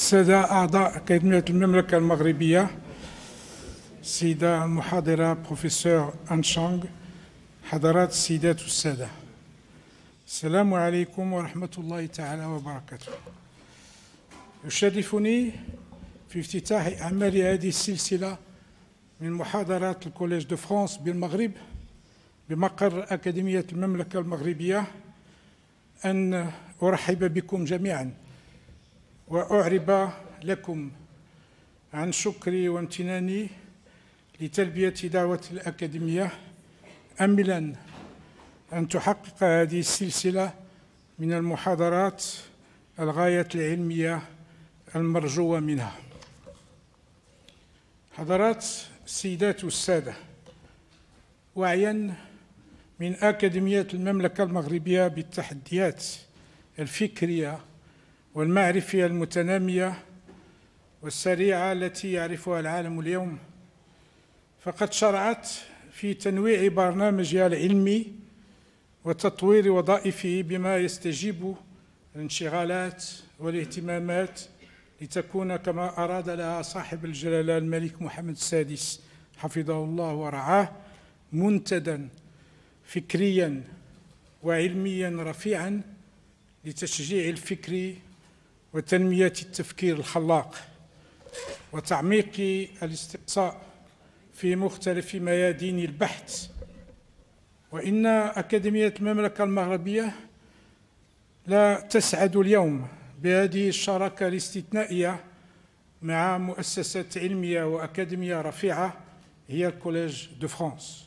السادة أعضاء أكاديمية المملكة المغربية، السيدة المحاضرة بروفيسور أنشانغ، حضرات السيدات والسادة، السلام عليكم ورحمة الله تعالى وبركاته. يشرفني في افتتاح أعمال هذه السلسلة من محاضرات الكوليج دو فرانس بالمغرب بمقر أكاديمية المملكة المغربية أن أرحب بكم جميعا وأعرب لكم عن شكري وامتناني لتلبية دعوة الأكاديمية، أملا أن تحقق هذه السلسلة من المحاضرات الغاية العلمية المرجوة منها. حضرات السيدات والسادة، وعيا من أكاديمية المملكة المغربية بالتحديات الفكرية والمعرفية المتنامية والسريعة التي يعرفها العالم اليوم، فقد شرعت في تنويع برنامجها العلمي وتطوير وظائفه بما يستجيب الانشغالات والاهتمامات لتكون كما أراد لها صاحب الجلالة الملك محمد السادس حفظه الله ورعاه منتدى فكريا وعلميا رفيعا لتشجيع الفكر وتنمية التفكير الخلاق وتعميق الاستقصاء في مختلف ميادين البحث. وإن أكاديمية المملكة المغربية لا تسعد اليوم بهذه الشراكة الاستثنائية مع مؤسسات علمية وأكاديمية رفيعة هي الكوليج دو فرانس،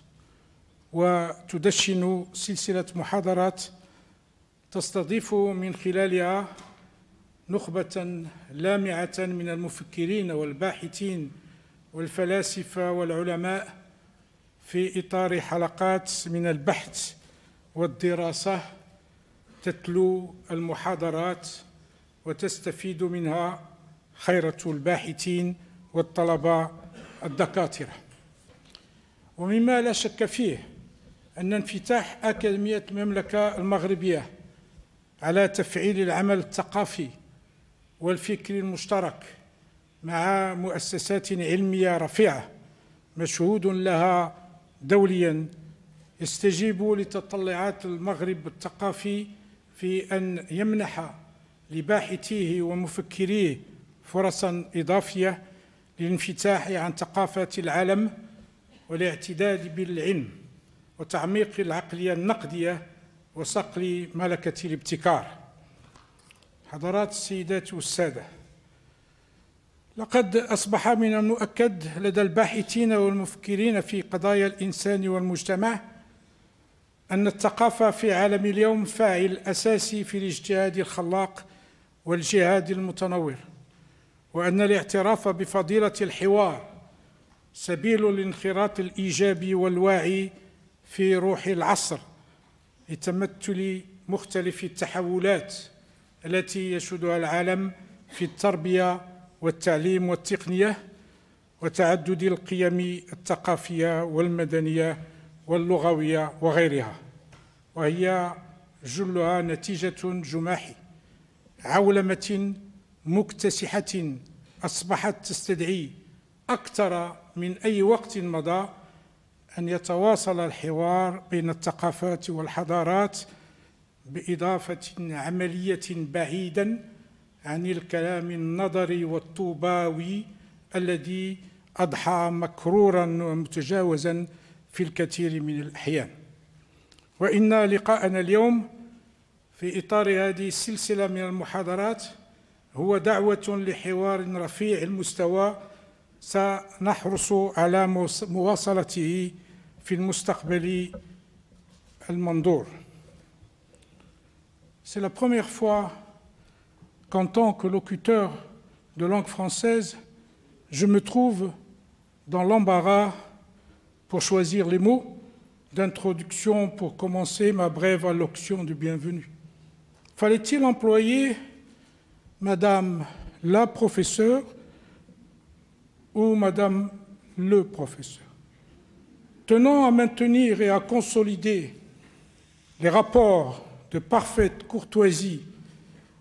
وتدشن سلسلة محاضرات تستضيف من خلالها نخبة لامعة من المفكرين والباحثين والفلاسفة والعلماء في إطار حلقات من البحث والدراسة تتلو المحاضرات وتستفيد منها خيرة الباحثين والطلبة الدكاترة. ومما لا شك فيه أن انفتاح أكاديمية المملكة المغربية على تفعيل العمل الثقافي والفكري المشترك مع مؤسسات علمية رفيعة مشهود لها دوليا يستجيب لتطلعات المغرب الثقافي في أن يمنح لباحثيه ومفكريه فرصا إضافية للانفتاح عن ثقافات العالم والاعتداد بالعلم وتعميق العقلية النقدية وصقل ملكة الابتكار. حضرات السيدات والسادة، لقد أصبح من المؤكد لدى الباحثين والمفكرين في قضايا الإنسان والمجتمع أن الثقافة في عالم اليوم فاعل أساسي في الاجتهاد الخلاق والجهاد المتنور، وأن الاعتراف بفضيلة الحوار سبيل الانخراط الإيجابي والواعي في روح العصر لتمثل مختلف التحولات التي يشهدها العالم في التربية والتعليم والتقنية وتعدد القيم الثقافية والمدنية واللغوية وغيرها، وهي جلها نتيجة جماح عولمة مكتسحة أصبحت تستدعي أكثر من أي وقت مضى أن يتواصل الحوار بين الثقافات والحضارات بإضافة عملية بعيدا عن الكلام النظري والطوباوي الذي أضحى مكرورا ومتجاوزا في الكثير من الأحيان. وإن لقاءنا اليوم في إطار هذه السلسلة من المحاضرات هو دعوة لحوار رفيع المستوى سنحرص على مواصلته في المستقبل المنظور. C'est la première fois qu'en tant que locuteur de langue française, je me trouve dans l'embarras pour choisir les mots d'introduction pour commencer ma brève allocution de bienvenue. Fallait-il employer Madame la professeure ou Madame le professeur? Tenant à maintenir et à consolider les rapports de parfaite courtoisie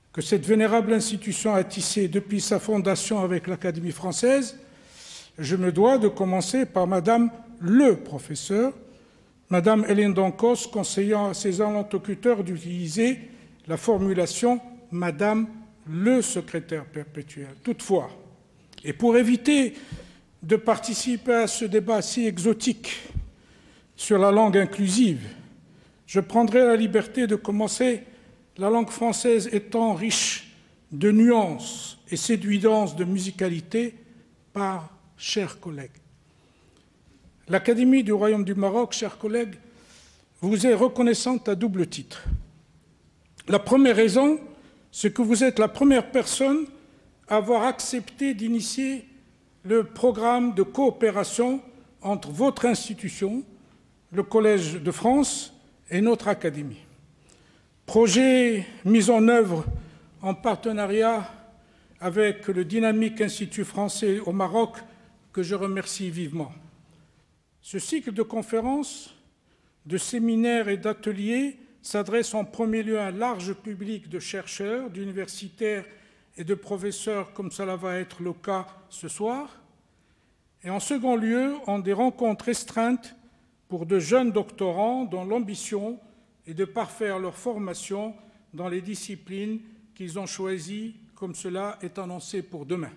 que cette vénérable institution a tissé depuis sa fondation avec l'Académie française, je me dois de commencer par Madame le professeur, Madame Hélène d'Encausse, conseillant à ses interlocuteurs d'utiliser la formulation Madame le secrétaire perpétuel. Toutefois, et pour éviter de participer à ce débat si exotique sur la langue inclusive, je prendrai la liberté de commencer, la langue française étant riche de nuances et séduisante de musicalité, par chers collègues. L'Académie du Royaume du Maroc, chers collègues, vous est reconnaissante à double titre. La première raison, c'est que vous êtes la première personne à avoir accepté d'initier le programme de coopération entre votre institution, le Collège de France et notre Académie. Projet mis en œuvre en partenariat avec le Dynamique Institut français au Maroc, que je remercie vivement. Ce cycle de conférences, de séminaires et d'ateliers s'adresse en premier lieu à un large public de chercheurs, d'universitaires et de professeurs, comme cela va être le cas ce soir, et en second lieu, en des rencontres restreintes pour de jeunes doctorants dont l'ambition est de parfaire leur formation dans les disciplines qu'ils ont choisies, comme cela est annoncé pour demain.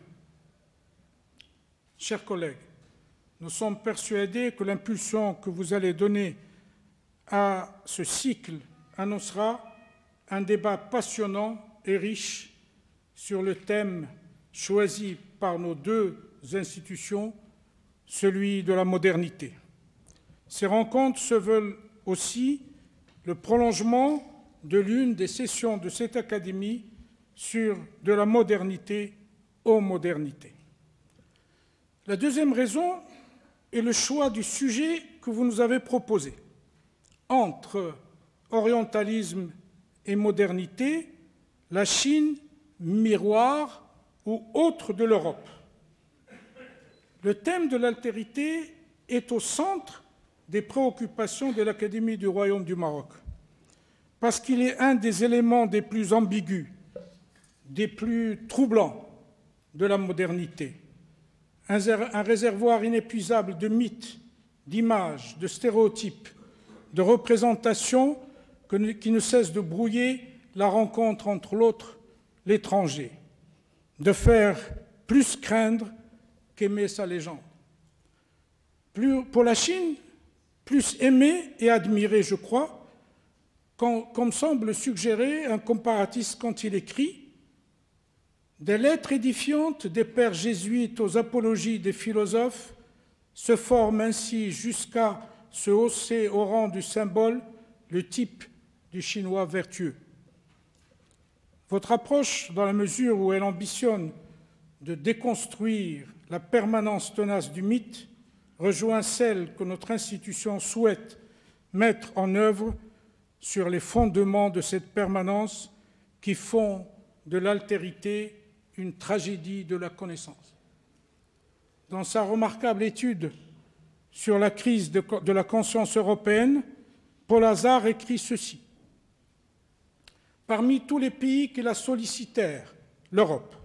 Chers collègues, nous sommes persuadés que l'impulsion que vous allez donner à ce cycle annoncera un débat passionnant et riche sur le thème choisi par nos deux institutions, celui de la modernité. Ces rencontres se veulent aussi le prolongement de l'une des sessions de cette académie sur de la modernité aux modernités. La deuxième raison est le choix du sujet que vous nous avez proposé. Entre orientalisme et modernité, la Chine, miroir ou autre de l'Europe. Le thème de l'altérité est au centre des préoccupations de l'Académie du Royaume du Maroc, parce qu'il est un des éléments des plus ambigus, des plus troublants de la modernité, un réservoir inépuisable de mythes, d'images, de stéréotypes, de représentations qui ne cessent de brouiller la rencontre entre l'autre, l'étranger, de faire plus craindre qu'aimer sa légende. Pour la Chine, plus aimer et admirer, je crois, comme semble suggérer un comparatiste quand il écrit « Des lettres édifiantes des pères jésuites aux apologies des philosophes se forment ainsi jusqu'à se hausser au rang du symbole le type du chinois vertueux. » Votre approche, dans la mesure où elle ambitionne de déconstruire la permanence tenace du mythe, rejoint celle que notre institution souhaite mettre en œuvre sur les fondements de cette permanence qui font de l'altérité une tragédie de la connaissance. Dans sa remarquable étude sur la crise de la conscience européenne, Paul Hazard écrit ceci. Parmi tous les pays qui la sollicitèrent, l'Europe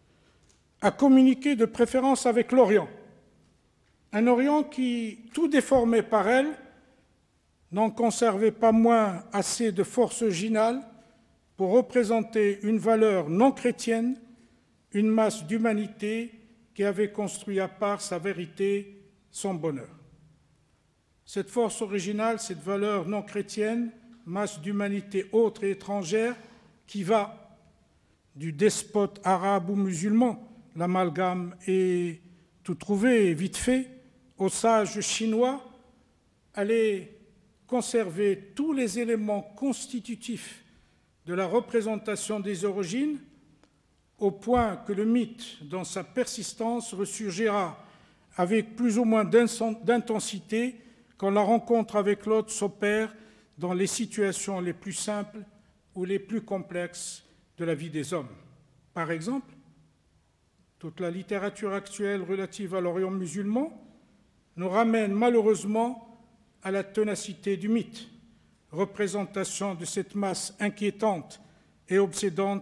a communiqué de préférence avec l'Orient, un Orient qui, tout déformé par elle, n'en conservait pas moins assez de force originale pour représenter une valeur non chrétienne, une masse d'humanité qui avait construit à part sa vérité, son bonheur. Cette force originale, cette valeur non chrétienne, masse d'humanité autre et étrangère, qui va du despote arabe ou musulman, l'amalgame est tout trouvé vite fait, au sage chinois, allait conserver tous les éléments constitutifs de la représentation des origines, au point que le mythe, dans sa persistance, ressurgira avec plus ou moins d'intensité quand la rencontre avec l'autre s'opère dans les situations les plus simples ou les plus complexes de la vie des hommes. Par exemple, toute la littérature actuelle relative à l'Orient musulman nous ramène malheureusement à la ténacité du mythe, représentation de cette masse inquiétante et obsédante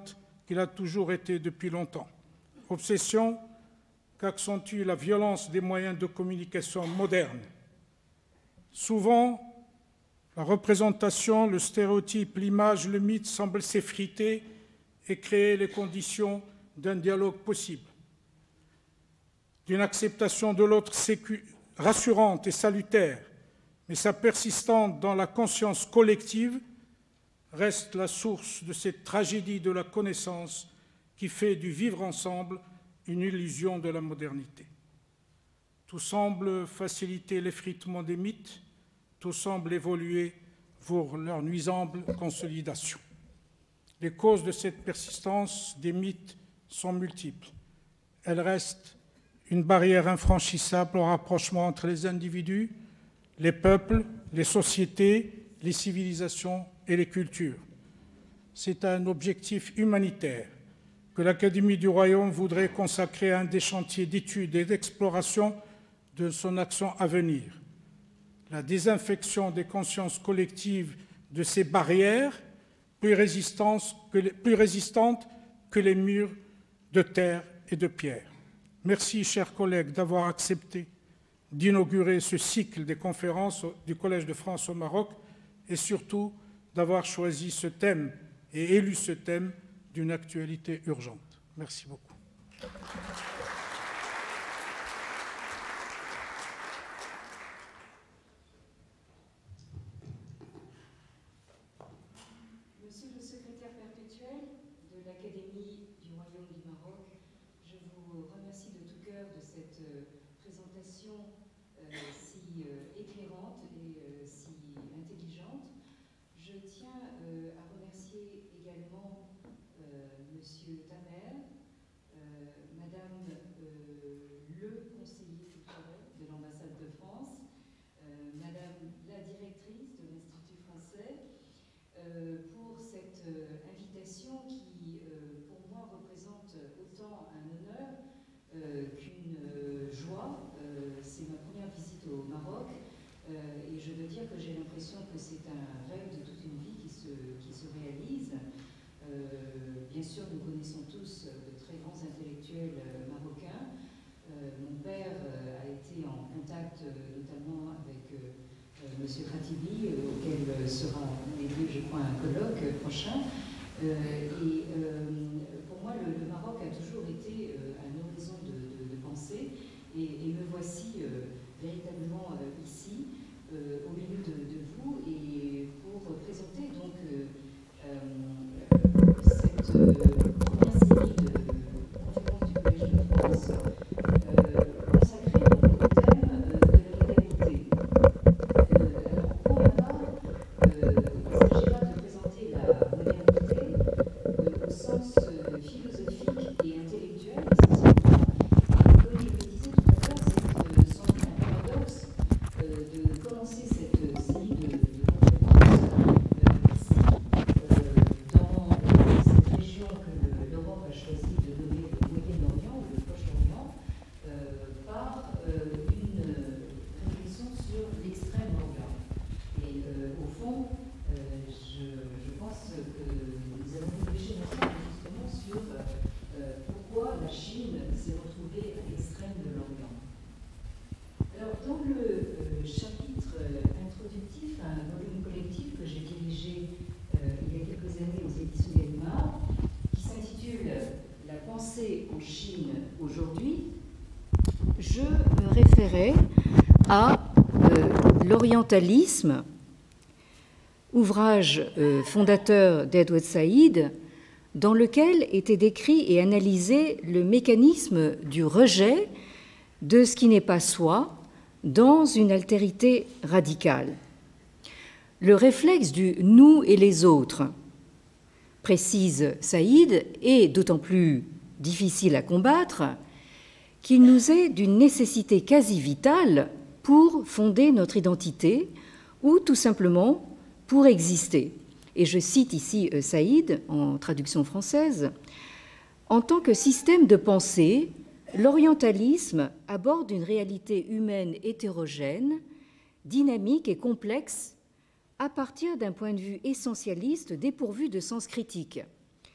qu'il a toujours été depuis longtemps. Obsession qu'accentue la violence des moyens de communication modernes. Souvent, la représentation, le stéréotype, l'image, le mythe semblent s'effriter et créer les conditions d'un dialogue possible, d'une acceptation de l'autre rassurante et salutaire, mais sa persistance dans la conscience collective reste la source de cette tragédie de la connaissance qui fait du vivre ensemble une illusion de la modernité. Tout semble faciliter l'effritement des mythes, tout semble évoluer pour leur nuisible consolidation. Les causes de cette persistance des mythes sont multiples. Elles restent une barrière infranchissable au rapprochement entre les individus, les peuples, les sociétés, les civilisations et les cultures. C'est un objectif humanitaire que l'Académie du Royaume voudrait consacrer à un des chantiers d'études et d'exploration de son action à venir. La désinfection des consciences collectives de ces barrières plus résistantes que les murs de terre et de pierre. Merci, chers collègues, d'avoir accepté d'inaugurer ce cycle des conférences du Collège de France au Maroc et surtout d'avoir choisi ce thème et élu ce thème d'une actualité urgente. Merci beaucoup. Monsieur le secrétaire perpétuel de l'Académie du Royaume du Maroc, je vous remercie de tout cœur de cette présentation si éclairante et si intelligente. Je tiens à remercier également Monsieur Tamer, Madame le conseiller culturel de l'ambassade de France, Madame la directrice de l'Institut français, pour cette invitation qui, pour moi, représente autant un honneur qu'une joie. C'est ma première visite au Maroc et je veux dire que j'ai l'impression que c'est un rêve de toute une vie qui se réalise. Bien sûr, nous connaissons tous de très grands intellectuels marocains. Mon père a été en contact notamment avec Monsieur Khatibi, auquel sera lieu, je crois, un colloque prochain. Pour moi, le Maroc a toujours été un horizon de pensée et me voici véritablement ici, au milieu de vous, et pour présenter donc cette première série de conférences du Collège de France consacrée au thème de la modernité. Alors, pour ma part, il ne s'agira pas de présenter la modernité au sens philosophique et intellectuel, essentiellement. Et comme je le disais tout à l'heure, c'est sans doute un paradoxe de commencer cette série de conférences ici, dans cette région que l'Europe a choisi de nommer le Moyen-Orient ou le Proche-Orient, par une réflexion sur l'Extrême-Orient. Et au fond, je pense que nous avons réfléchi ensemble justement sur pourquoi la Chine s'est retrouvée à l'extrême de l'Orient. Alors, dans le chapitre introductif à un volume collectif que j'ai dirigé il y a quelques années aux éditions Gallimard, qui s'intitule « La pensée en Chine aujourd'hui », je me référais à l'orientalisme, ouvrage fondateur d'Edward Said, dans lequel était décrit et analysé le mécanisme du rejet de ce qui n'est pas soi dans une altérité radicale. Le réflexe du « nous et les autres », précise Saïd, est d'autant plus difficile à combattre qu'il nous est d'une nécessité quasi vitale pour fonder notre identité ou tout simplement pour exister. Et je cite ici Saïd en traduction française. En tant que système de pensée, l'orientalisme aborde une réalité humaine hétérogène, dynamique et complexe à partir d'un point de vue essentialiste dépourvu de sens critique.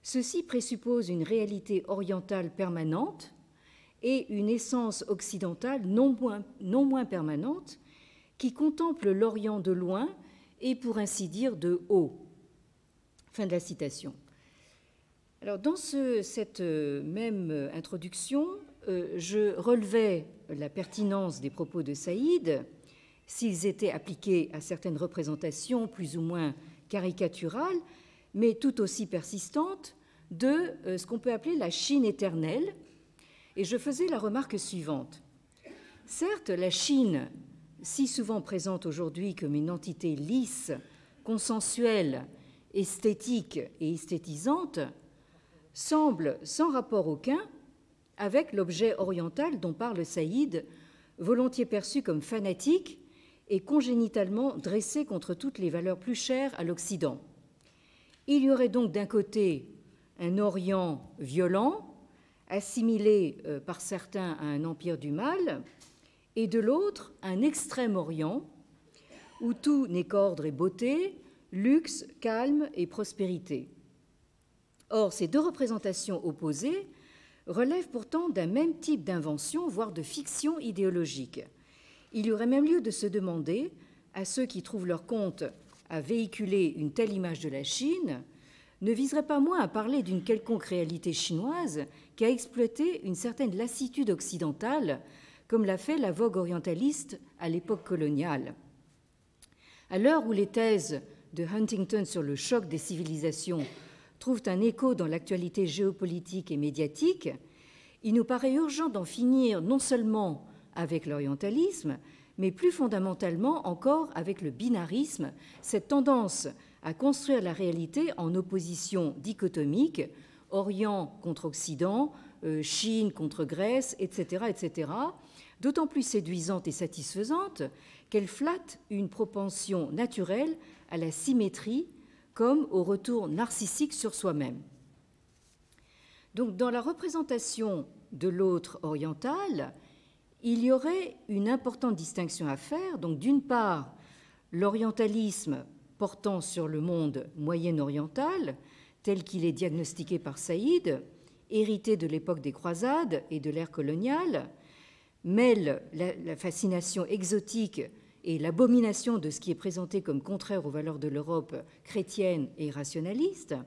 Ceci présuppose une réalité orientale permanente et une essence occidentale non moins permanente qui contemple l'Orient de loin et, pour ainsi dire, de haut. Fin de la citation. Alors, dans cette même introduction, je relevais la pertinence des propos de Saïd s'ils étaient appliqués à certaines représentations plus ou moins caricaturales, mais tout aussi persistantes, de ce qu'on peut appeler la Chine éternelle. Et je faisais la remarque suivante. Certes, la Chine, si souvent présente aujourd'hui comme une entité lisse, consensuelle, esthétique et esthétisante, semble sans rapport aucun avec l'objet oriental dont parle Saïd, volontiers perçu comme fanatique et congénitalement dressé contre toutes les valeurs plus chères à l'Occident. Il y aurait donc d'un côté un Orient violent, assimilé par certains à un empire du mal, et de l'autre un Extrême-Orient où tout n'est qu'ordre et beauté, luxe, calme et prospérité. Or, ces deux représentations opposées relèvent pourtant d'un même type d'invention, voire de fiction idéologique. Il y aurait même lieu de se demander, à ceux qui trouvent leur compte à véhiculer une telle image de la Chine, ne viserait pas moins à parler d'une quelconque réalité chinoise qui a exploité une certaine lassitude occidentale, comme l'a fait la vogue orientaliste à l'époque coloniale. À l'heure où les thèses de Huntington sur le choc des civilisations trouvent un écho dans l'actualité géopolitique et médiatique, il nous paraît urgent d'en finir non seulement avec l'orientalisme, mais plus fondamentalement encore avec le binarisme, cette tendance à construire la réalité en opposition dichotomique, Orient contre Occident, Chine contre Grèce, etc., etc., d'autant plus séduisante et satisfaisante qu'elle flatte une propension naturelle à la symétrie comme au retour narcissique sur soi-même. Donc, dans la représentation de l'autre oriental, il y aurait une importante distinction à faire. Donc, d'une part, l'orientalisme portant sur le monde moyen-oriental, tel qu'il est diagnostiqué par Saïd, hérité de l'époque des croisades et de l'ère coloniale, mêle la fascination exotique et l'abomination de ce qui est présenté comme contraire aux valeurs de l'Europe chrétienne et rationaliste.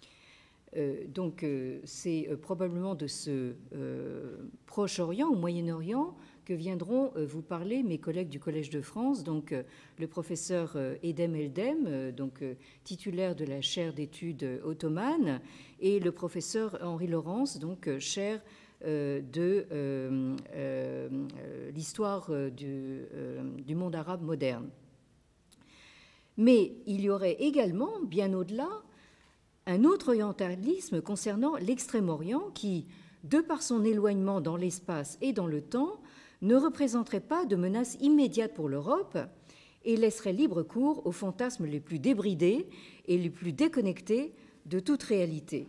C'est probablement de ce Proche-Orient ou Moyen-Orient que viendront vous parler mes collègues du Collège de France, donc le professeur Edem Eldem, titulaire de la chaire d'études ottomanes, et le professeur Henri Laurence, chaire de l'histoire du monde arabe moderne. Mais il y aurait également, bien au-delà, un autre orientalisme concernant l'Extrême-Orient qui, de par son éloignement dans l'espace et dans le temps, ne représenterait pas de menace immédiate pour l'Europe et laisserait libre cours aux fantasmes les plus débridés et les plus déconnectés de toute réalité.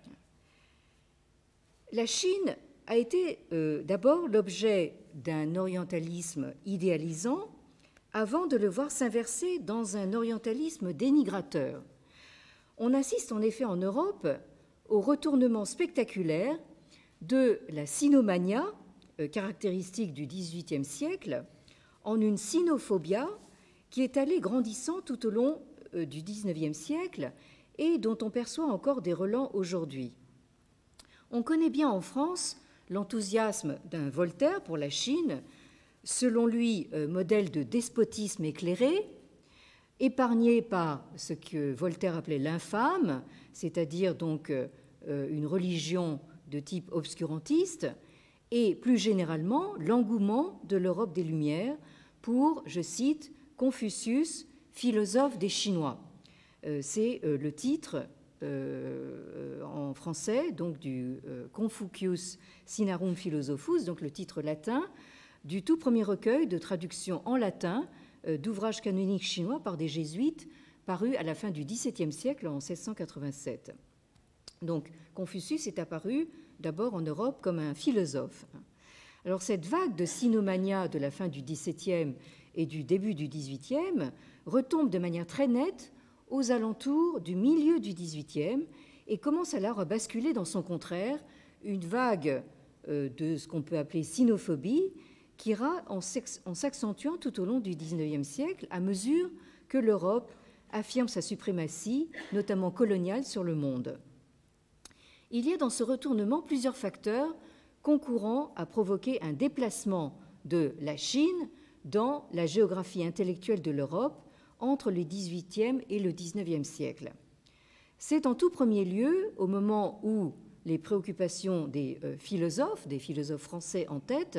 La Chine a été d'abord l'objet d'un orientalisme idéalisant avant de le voir s'inverser dans un orientalisme dénigrateur. On assiste en effet en Europe au retournement spectaculaire de la sinomania, caractéristique du XVIIIe siècle, en une sinophobia qui est allée grandissant tout au long du XIXe siècle et dont on perçoit encore des relents aujourd'hui. On connaît bien en France l'enthousiasme d'un Voltaire pour la Chine, selon lui modèle de despotisme éclairé, épargné par ce que Voltaire appelait l'infâme, c'est-à-dire donc une religion de type obscurantiste, et plus généralement l'engouement de l'Europe des Lumières pour, je cite, Confucius, philosophe des Chinois. C'est le titre en français donc du Confucius Sinarum Philosophus, donc le titre latin du tout premier recueil de traduction en latin d'ouvrages canoniques chinois par des jésuites parus à la fin du XVIIe siècle en 1687. Donc Confucius est apparu d'abord en Europe comme un philosophe. Alors cette vague de sinomania de la fin du XVIIe et du début du XVIIIe retombe de manière très nette aux alentours du milieu du XVIIIe et commence alors à basculer dans son contraire, une vague de ce qu'on peut appeler sinophobie, qui ira en s'accentuant tout au long du XIXe siècle à mesure que l'Europe affirme sa suprématie, notamment coloniale, sur le monde. Il y a dans ce retournement plusieurs facteurs concourant à provoquer un déplacement de la Chine dans la géographie intellectuelle de l'Europe entre le XVIIIe et le XIXe siècle. C'est en tout premier lieu, au moment où les préoccupations des philosophes français en tête,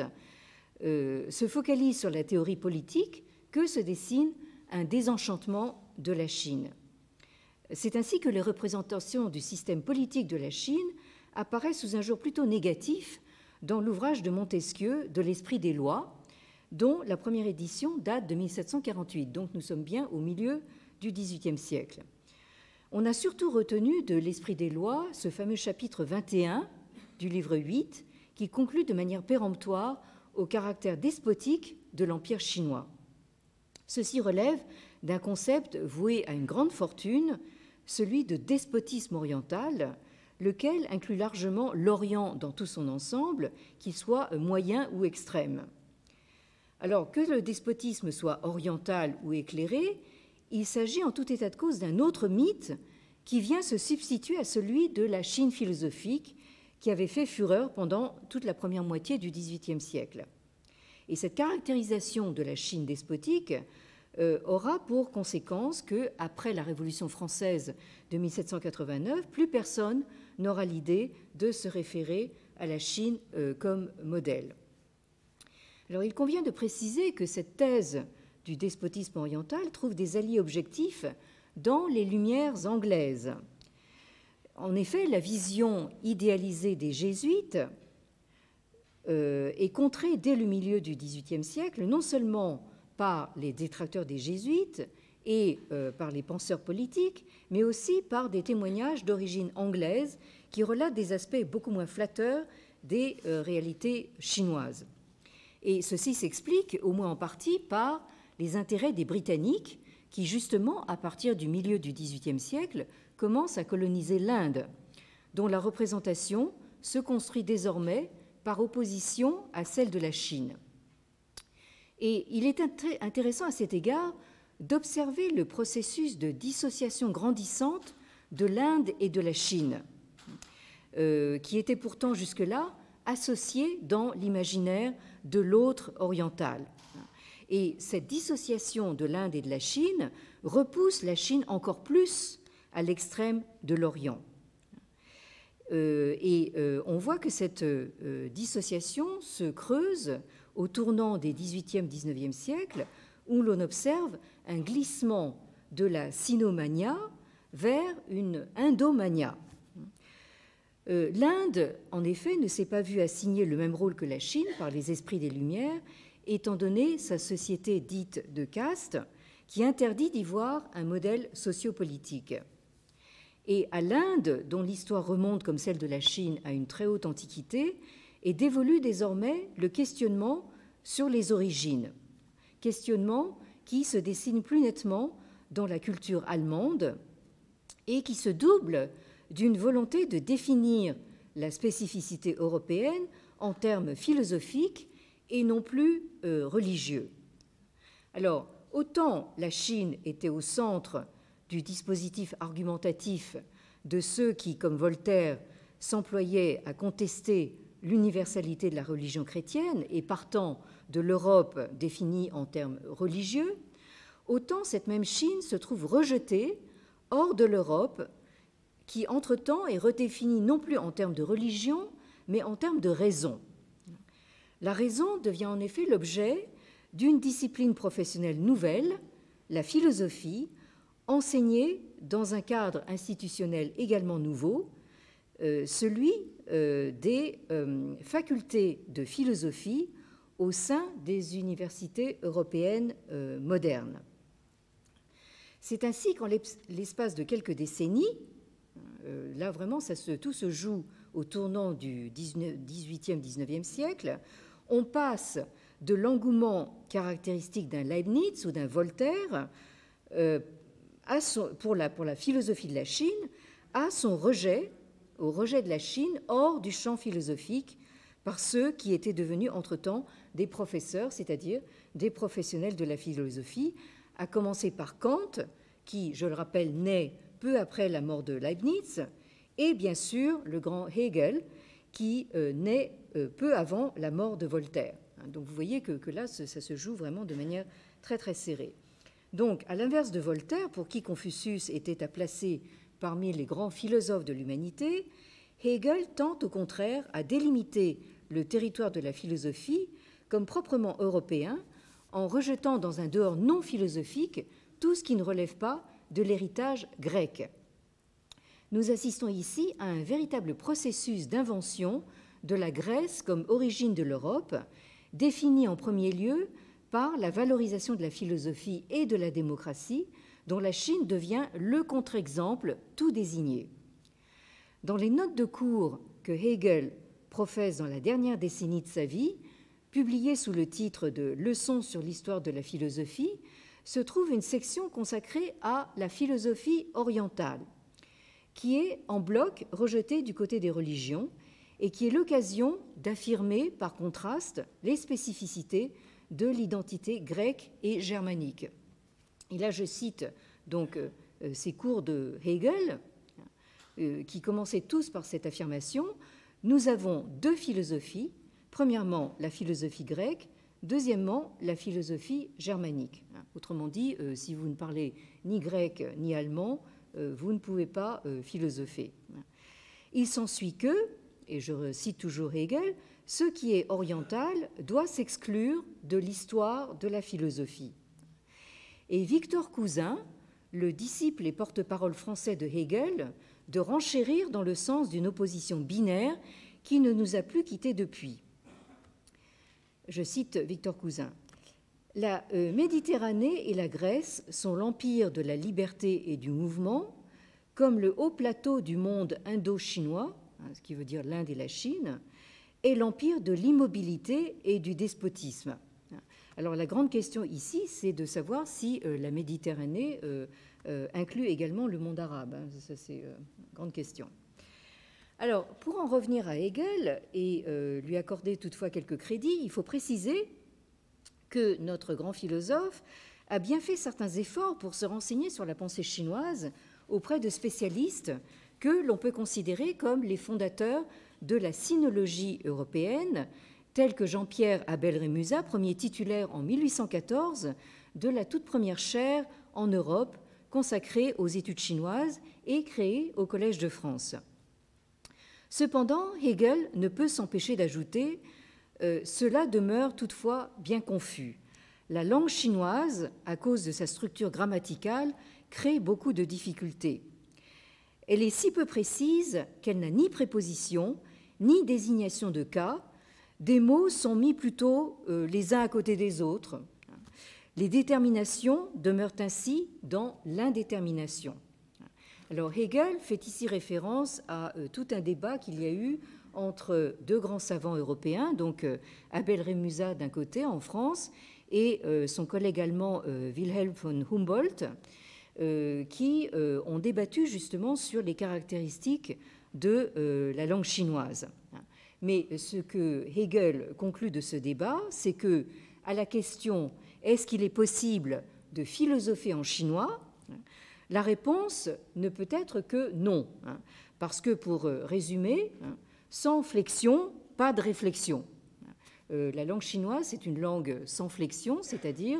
se focalisent sur la théorie politique, que se dessine un désenchantement de la Chine. C'est ainsi que les représentations du système politique de la Chine apparaissent sous un jour plutôt négatif dans l'ouvrage de Montesquieu, De l'esprit des lois, dont la première édition date de 1748. Donc nous sommes bien au milieu du XVIIIe siècle. On a surtout retenu de l'esprit des lois ce fameux chapitre 21 du livre 8 qui conclut de manière péremptoire au caractère despotique de l'Empire chinois. Ceci relève d'un concept voué à une grande fortune, celui de despotisme oriental, lequel inclut largement l'Orient dans tout son ensemble, qu'il soit moyen ou extrême. Alors que le despotisme soit oriental ou éclairé, il s'agit en tout état de cause d'un autre mythe qui vient se substituer à celui de la Chine philosophique qui avait fait fureur pendant toute la première moitié du XVIIIe siècle. Et cette caractérisation de la Chine despotique aura pour conséquence qu'après la Révolution française de 1789, plus personne n'aura l'idée de se référer à la Chine comme modèle. Alors il convient de préciser que cette thèse du despotisme oriental trouve des alliés objectifs dans les Lumières anglaises. En effet, la vision idéalisée des jésuites est contrée dès le milieu du XVIIIe siècle, non seulement par les détracteurs des jésuites et par les penseurs politiques, mais aussi par des témoignages d'origine anglaise qui relatent des aspects beaucoup moins flatteurs des réalités chinoises. Et ceci s'explique, au moins en partie, par les intérêts des Britanniques qui, justement, à partir du milieu du XVIIIe siècle, commencent à coloniser l'Inde, dont la représentation se construit désormais par opposition à celle de la Chine. Et il est intéressant à cet égard d'observer le processus de dissociation grandissante de l'Inde et de la Chine, qui était pourtant jusque-là associé dans l'imaginaire de l'autre oriental. Et cette dissociation de l'Inde et de la Chine repousse la Chine encore plus à l'extrême de l'Orient. On voit que cette dissociation se creuse au tournant des XVIIIe, XIXe siècles, où l'on observe un glissement de la sinomania vers une indomania. L'Inde, en effet, ne s'est pas vue assigner le même rôle que la Chine par les esprits des Lumières, étant donné sa société dite de caste, qui interdit d'y voir un modèle sociopolitique. Et à l'Inde, dont l'histoire remonte comme celle de la Chine à une très haute antiquité, est dévolu désormais le questionnement sur les origines, questionnement qui se dessine plus nettement dans la culture allemande et qui se double d'une volonté de définir la spécificité européenne en termes philosophiques et non plus religieux. Alors, autant la Chine était au centre du dispositif argumentatif de ceux qui, comme Voltaire, s'employaient à contester l'universalité de la religion chrétienne et partant de l'Europe définie en termes religieux, autant cette même Chine se trouve rejetée hors de l'Europe qui, entre-temps, est redéfinie non plus en termes de religion, mais en termes de raison. La raison devient en effet l'objet d'une discipline professionnelle nouvelle, la philosophie, enseignée dans un cadre institutionnel également nouveau, celui des facultés de philosophie au sein des universités européennes modernes. C'est ainsi qu'en l'espace de quelques décennies, là vraiment tout se joue au tournant du XVIIIe, XIXe siècle, on passe de l'engouement caractéristique d'un Leibniz ou d'un Voltaire pour la philosophie de la Chine à son rejet, au rejet de la Chine hors du champ philosophique par ceux qui étaient devenus entre-temps des professeurs, c'est-à-dire des professionnels de la philosophie, à commencer par Kant, qui, je le rappelle, naît peu après la mort de Leibniz, et bien sûr le grand Hegel, qui naît peu avant la mort de Voltaire. Donc vous voyez que là, ça se joue vraiment de manière très très serrée. Donc, à l'inverse de Voltaire, pour qui Confucius était à placer parmi les grands philosophes de l'humanité, Hegel tente au contraire à délimiter le territoire de la philosophie comme proprement européen, en rejetant dans un dehors non philosophique tout ce qui ne relève pas de l'héritage grec. Nous assistons ici à un véritable processus d'invention de la Grèce comme origine de l'Europe, défini en premier lieu par la valorisation de la philosophie et de la démocratie, dont la Chine devient le contre-exemple tout désigné. Dans les notes de cours que Hegel professe dans la dernière décennie de sa vie, publiées sous le titre de « Leçons sur l'histoire de la philosophie », se trouve une section consacrée à la philosophie orientale, qui est en bloc rejetée du côté des religions et qui est l'occasion d'affirmer, par contraste, les spécificités de l'identité grecque et germanique. Et là, je cite donc ces cours de Hegel, qui commençaient tous par cette affirmation. Nous avons deux philosophies. Premièrement, la philosophie grecque. Deuxièmement, la philosophie germanique. Autrement dit, si vous ne parlez ni grec ni allemand, vous ne pouvez pas philosopher. Il s'ensuit que, et je cite toujours Hegel, ce qui est oriental doit s'exclure de l'histoire de la philosophie. Et Victor Cousin, le disciple et porte-parole français de Hegel, de renchérir dans le sens d'une opposition binaire qui ne nous a plus quittés depuis. Je cite Victor Cousin. « La Méditerranée et la Grèce sont l'empire de la liberté et du mouvement, comme le haut plateau du monde indo-chinois, ce qui veut dire l'Inde et la Chine, est l'empire de l'immobilité et du despotisme. » Alors la grande question ici, c'est de savoir si la Méditerranée inclut également le monde arabe. Ça, c'est une grande question. Alors, pour en revenir à Hegel et lui accorder toutefois quelques crédits, il faut préciser que notre grand philosophe a bien fait certains efforts pour se renseigner sur la pensée chinoise auprès de spécialistes que l'on peut considérer comme les fondateurs de la sinologie européenne, tels que Jean-Pierre Abel-Rémusat, premier titulaire en 1814 de la toute première chaire en Europe consacrée aux études chinoises et créée au Collège de France. Cependant, Hegel ne peut s'empêcher d'ajouter « Cela demeure toutefois bien confus. La langue chinoise, à cause de sa structure grammaticale, crée beaucoup de difficultés. Elle est si peu précise qu'elle n'a ni préposition, ni désignation de cas. Des mots sont mis plutôt les uns à côté des autres. Les déterminations demeurent ainsi dans l'indétermination. » Alors Hegel fait ici référence à tout un débat qu'il y a eu entre deux grands savants européens, donc Abel Rémusat d'un côté en France et son collègue allemand Wilhelm von Humboldt, qui ont débattu justement sur les caractéristiques de la langue chinoise. Mais ce que Hegel conclut de ce débat, c'est que, à la question « est-ce qu'il est possible de philosopher en chinois ?», la réponse ne peut être que non, parce que, pour résumer, sans flexion, pas de réflexion. La langue chinoise, c'est une langue sans flexion, c'est-à-dire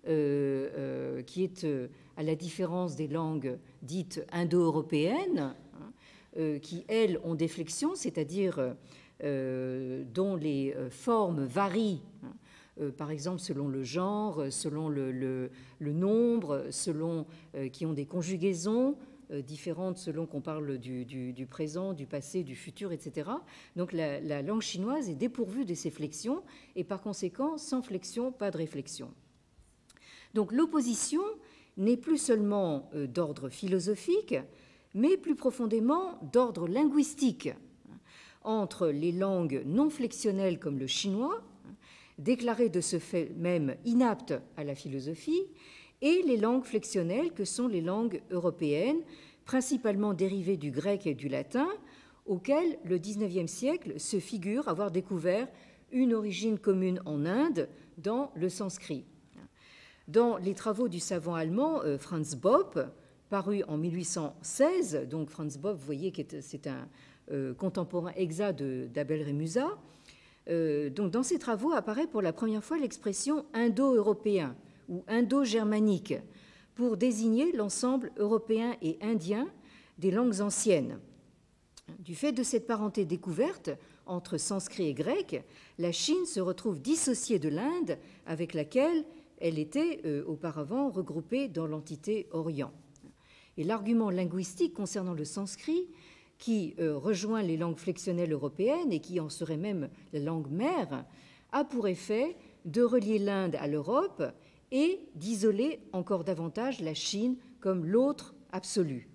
qui est, à la différence des langues dites indo-européennes, qui, elles, ont des flexions, c'est-à-dire dont les formes varient, par exemple selon le genre, selon le nombre, selon qui ont des conjugaisons différentes selon qu'on parle du présent, du passé, du futur, etc. Donc la langue chinoise est dépourvue de ces flexions et par conséquent, sans flexion, pas de réflexion. Donc l'opposition n'est plus seulement d'ordre philosophique, mais plus profondément d'ordre linguistique entre les langues non flexionnelles comme le chinois, déclarées de ce fait même inaptes à la philosophie, et les langues flexionnelles que sont les langues européennes, principalement dérivées du grec et du latin, auquel le XIXe siècle se figure avoir découvert une origine commune en Inde dans le sanskrit. Dans les travaux du savant allemand Franz Bopp, paru en 1816, donc Franz Bopp, vous voyez que c'est un contemporain exact d'Abel Rémusat, donc dans ces travaux apparaît pour la première fois l'expression indo-européen ou indo-germanique pour désigner l'ensemble européen et indien des langues anciennes. Du fait de cette parenté découverte entre sanskrit et grec, la Chine se retrouve dissociée de l'Inde avec laquelle elle était auparavant regroupée dans l'entité Orient. Et l'argument linguistique concernant le sanskrit, qui rejoint les langues flexionnelles européennes et qui en serait même la langue mère, a pour effet de relier l'Inde à l'Europe et d'isoler encore davantage la Chine comme l'autre absolu.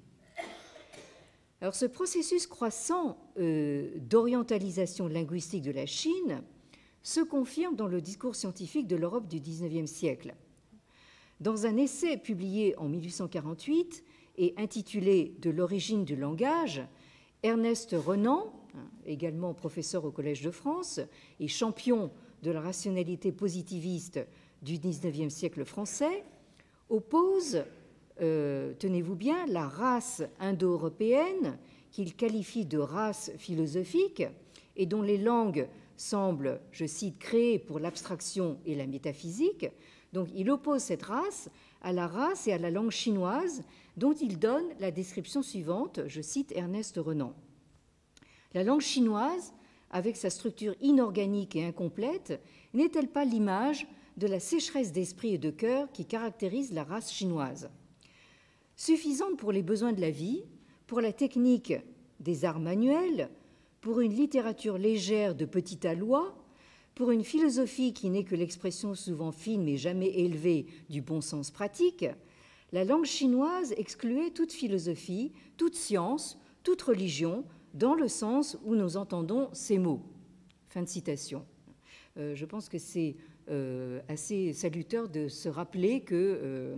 Alors, ce processus croissant d'orientalisation linguistique de la Chine se confirme dans le discours scientifique de l'Europe du XIXe siècle. Dans un essai publié en 1848 et intitulé « De l'origine du langage », Ernest Renan, également professeur au Collège de France et champion de la rationalité positiviste du XIXe siècle français, oppose tenez-vous bien, la race indo-européenne qu'il qualifie de race philosophique et dont les langues semblent, je cite, créées pour l'abstraction et la métaphysique. Donc il oppose cette race à la race et à la langue chinoise dont il donne la description suivante, je cite Ernest Renan. La langue chinoise, avec sa structure inorganique et incomplète, n'est-elle pas l'image de la sécheresse d'esprit et de cœur qui caractérise la race chinoise ? Suffisante pour les besoins de la vie, pour la technique des arts manuels, pour une littérature légère de petit aloi, pour une philosophie qui n'est que l'expression souvent fine mais jamais élevée du bon sens pratique, la langue chinoise excluait toute philosophie, toute science, toute religion, dans le sens où nous entendons ces mots. Fin de citation. Je pense que c'est assez salutaire de se rappeler que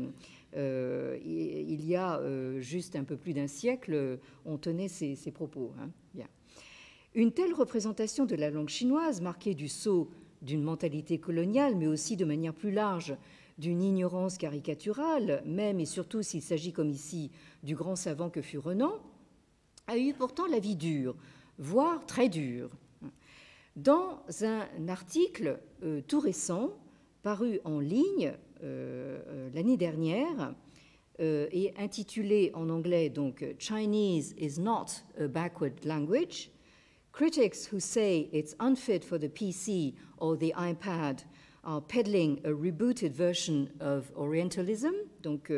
il y a juste un peu plus d'un siècle, on tenait ces propos. Hein. Bien. Une telle représentation de la langue chinoise, marquée du sceau d'une mentalité coloniale, mais aussi de manière plus large d'une ignorance caricaturale, même et surtout s'il s'agit comme ici du grand savant que fut Renan, a eu pourtant la vie dure, voire très dure. Dans un article tout récent, paru en ligne l'année dernière, et intitulé en anglais donc Chinese is not a backward language, critics who say it's unfit for the PC or the iPad are peddling a rebooted version of Orientalism. Donc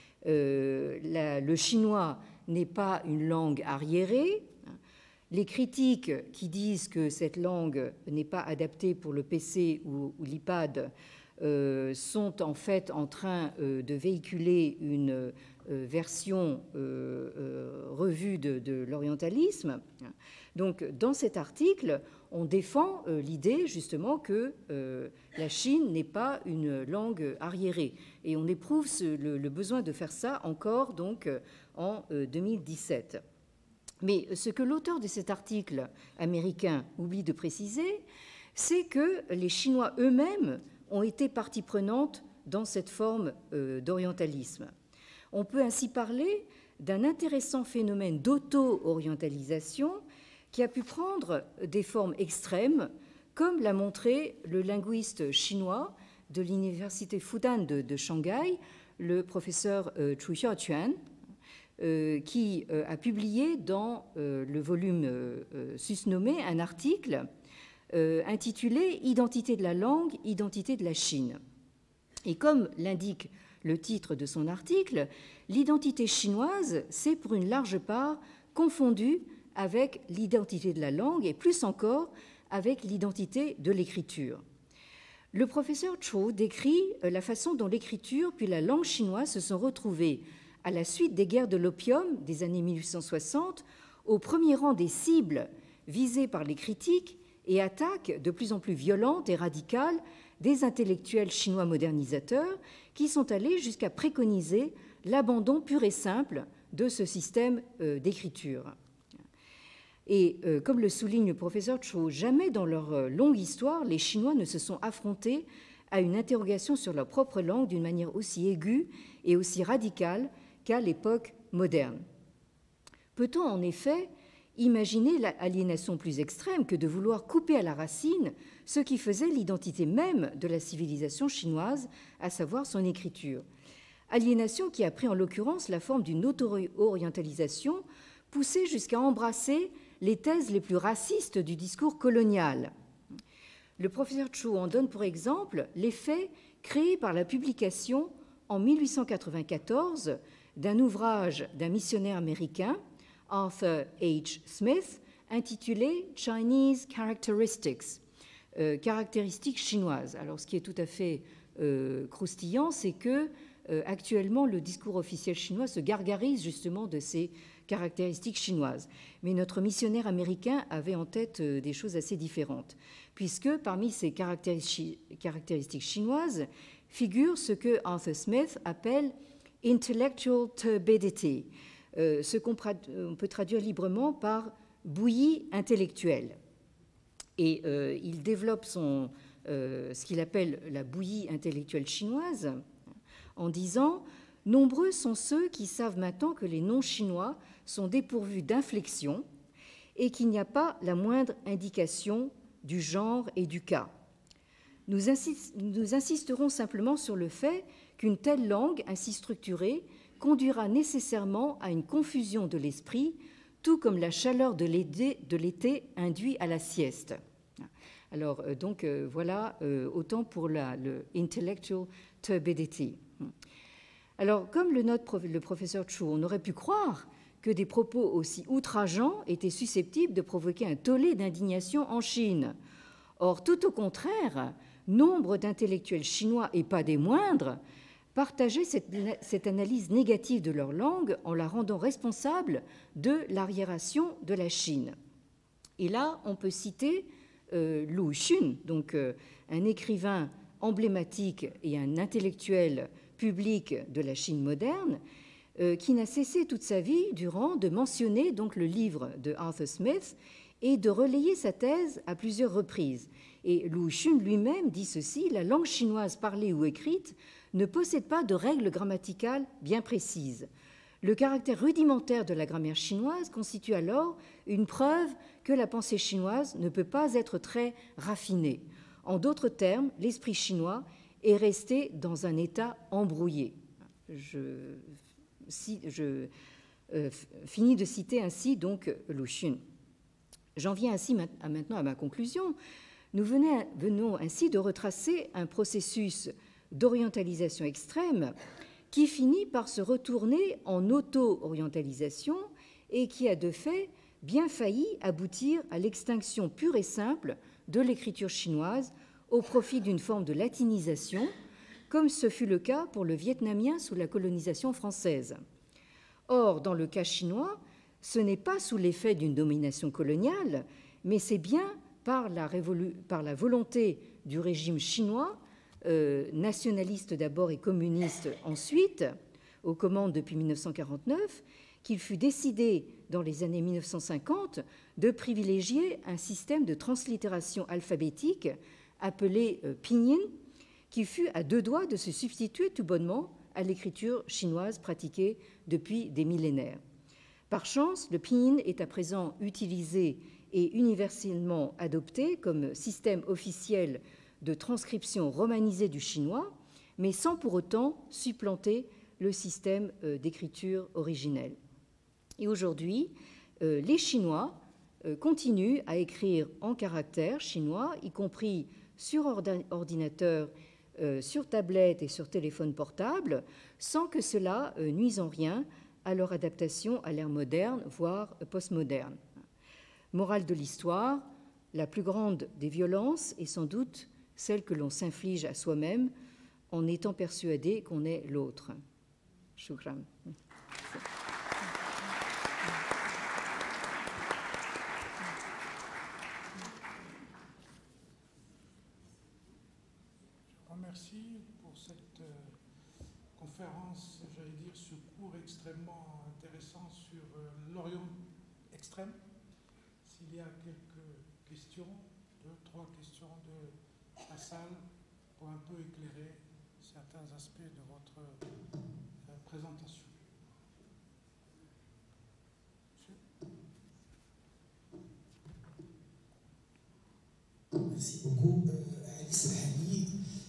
le chinois n'est pas une langue arriérée. Les critiques qui disent que cette langue n'est pas adaptée pour le PC ou l'iPad sont en fait en train de véhiculer une version revue de l'orientalisme. Donc, dans cet article, on défend l'idée justement que la Chine n'est pas une langue arriérée. Et on éprouve le besoin de faire ça encore donc, en 2017. Mais ce que l'auteur de cet article américain oublie de préciser, c'est que les Chinois eux-mêmes ont été partie prenante dans cette forme d'orientalisme. On peut ainsi parler d'un intéressant phénomène d'auto-orientalisation qui a pu prendre des formes extrêmes, comme l'a montré le linguiste chinois de l'université Fudan de Shanghai, le professeur Chu Xiaoquan, qui a publié dans le volume susnommé un article intitulé « Identité de la langue, identité de la Chine ». Et comme l'indique le titre de son article, l'identité chinoise s'est pour une large part confondue avec l'identité de la langue et plus encore avec l'identité de l'écriture. Le professeur Zhou décrit la façon dont l'écriture puis la langue chinoise se sont retrouvées à la suite des guerres de l'opium des années 1860 au premier rang des cibles visées par les critiques et attaques de plus en plus violentes et radicales des intellectuels chinois modernisateurs qui sont allés jusqu'à préconiser l'abandon pur et simple de ce système d'écriture. Et comme le souligne le professeur Zhou, jamais dans leur longue histoire, les Chinois ne se sont affrontés à une interrogation sur leur propre langue d'une manière aussi aiguë et aussi radicale qu'à l'époque moderne. Peut-on en effet imaginer l'aliénation plus extrême que de vouloir couper à la racine ce qui faisait l'identité même de la civilisation chinoise, à savoir son écriture? Aliénation qui a pris en l'occurrence la forme d'une auto-orientalisation poussée jusqu'à embrasser les thèses les plus racistes du discours colonial. Le professeur Zhou en donne pour exemple l'effet créé par la publication en 1894 d'un ouvrage d'un missionnaire américain, Arthur H. Smith, intitulé Chinese Characteristics, caractéristiques chinoises. Alors, ce qui est tout à fait croustillant, c'est que actuellement, le discours officiel chinois se gargarise justement de ces caractéristiques chinoises. Mais notre missionnaire américain avait en tête des choses assez différentes, puisque parmi ces caractéristiques chinoises figure ce que Arthur Smith appelle « intellectual turbidity », ce qu'on peut traduire librement par « bouillie intellectuelle ». Et il développe ce qu'il appelle la bouillie intellectuelle chinoise en disant « Nombreux sont ceux qui savent maintenant que les noms chinois sont dépourvus d'inflexion et qu'il n'y a pas la moindre indication du genre et du cas. Nous insisterons simplement sur le fait qu'une telle langue ainsi structurée conduira nécessairement à une confusion de l'esprit, tout comme la chaleur de l'été induit à la sieste. » Alors, voilà, autant pour le intellectual turbidity. Alors, comme le note le professeur Zhou, on aurait pu croire que des propos aussi outrageants étaient susceptibles de provoquer un tollé d'indignation en Chine. Or, tout au contraire, nombre d'intellectuels chinois, et pas des moindres, partageaient cette analyse négative de leur langue en la rendant responsable de l'arriération de la Chine. Et là, on peut citer Lu Xun, donc un écrivain emblématique et un intellectuel public de la Chine moderne, qui n'a cessé toute sa vie durant de mentionner donc le livre de Arthur Smith et de relayer sa thèse à plusieurs reprises. Et Lu Xun lui-même dit ceci: la langue chinoise parlée ou écrite ne possède pas de règles grammaticales bien précises. Le caractère rudimentaire de la grammaire chinoise constitue alors une preuve que la pensée chinoise ne peut pas être très raffinée. En d'autres termes, l'esprit chinois est resté dans un état embrouillé. Je finis de citer ainsi donc Lu Xun. J'en viens ainsi maintenant à ma conclusion. Nous venons ainsi de retracer un processus d'orientalisation extrême qui finit par se retourner en auto-orientalisation et qui a de fait bien failli aboutir à l'extinction pure et simple de l'écriture chinoise au profit d'une forme de latinisation, comme ce fut le cas pour le vietnamien sous la colonisation française. Or, dans le cas chinois, ce n'est pas sous l'effet d'une domination coloniale, mais c'est bien par la volonté du régime chinois, nationaliste d'abord et communiste ensuite, aux commandes depuis 1949, qu'il fut décidé dans les années 1950 de privilégier un système de translittération alphabétique appelé pinyin, qui fut à deux doigts de se substituer tout bonnement à l'écriture chinoise pratiquée depuis des millénaires. Par chance, le pinyin est à présent utilisé et universellement adopté comme système officiel de transcription romanisée du chinois, mais sans pour autant supplanter le système d'écriture originel. Et aujourd'hui, les Chinois continuent à écrire en caractères chinois, y compris sur ordinateur, sur tablette et sur téléphone portable, sans que cela nuise en rien à leur adaptation à l'ère moderne, voire postmoderne. Morale de l'histoire, la plus grande des violences est sans doute celle que l'on s'inflige à soi-même en étant persuadé qu'on est l'autre. Shukran. Je remercie pour cette conférence. conférence, j'allais dire, ce cours extrêmement intéressant sur l'Orient extrême. S'il y a quelques questions, 2, 3 questions de la salle pour un peu éclairer certains aspects de votre présentation. Merci beaucoup, Alice Rahali.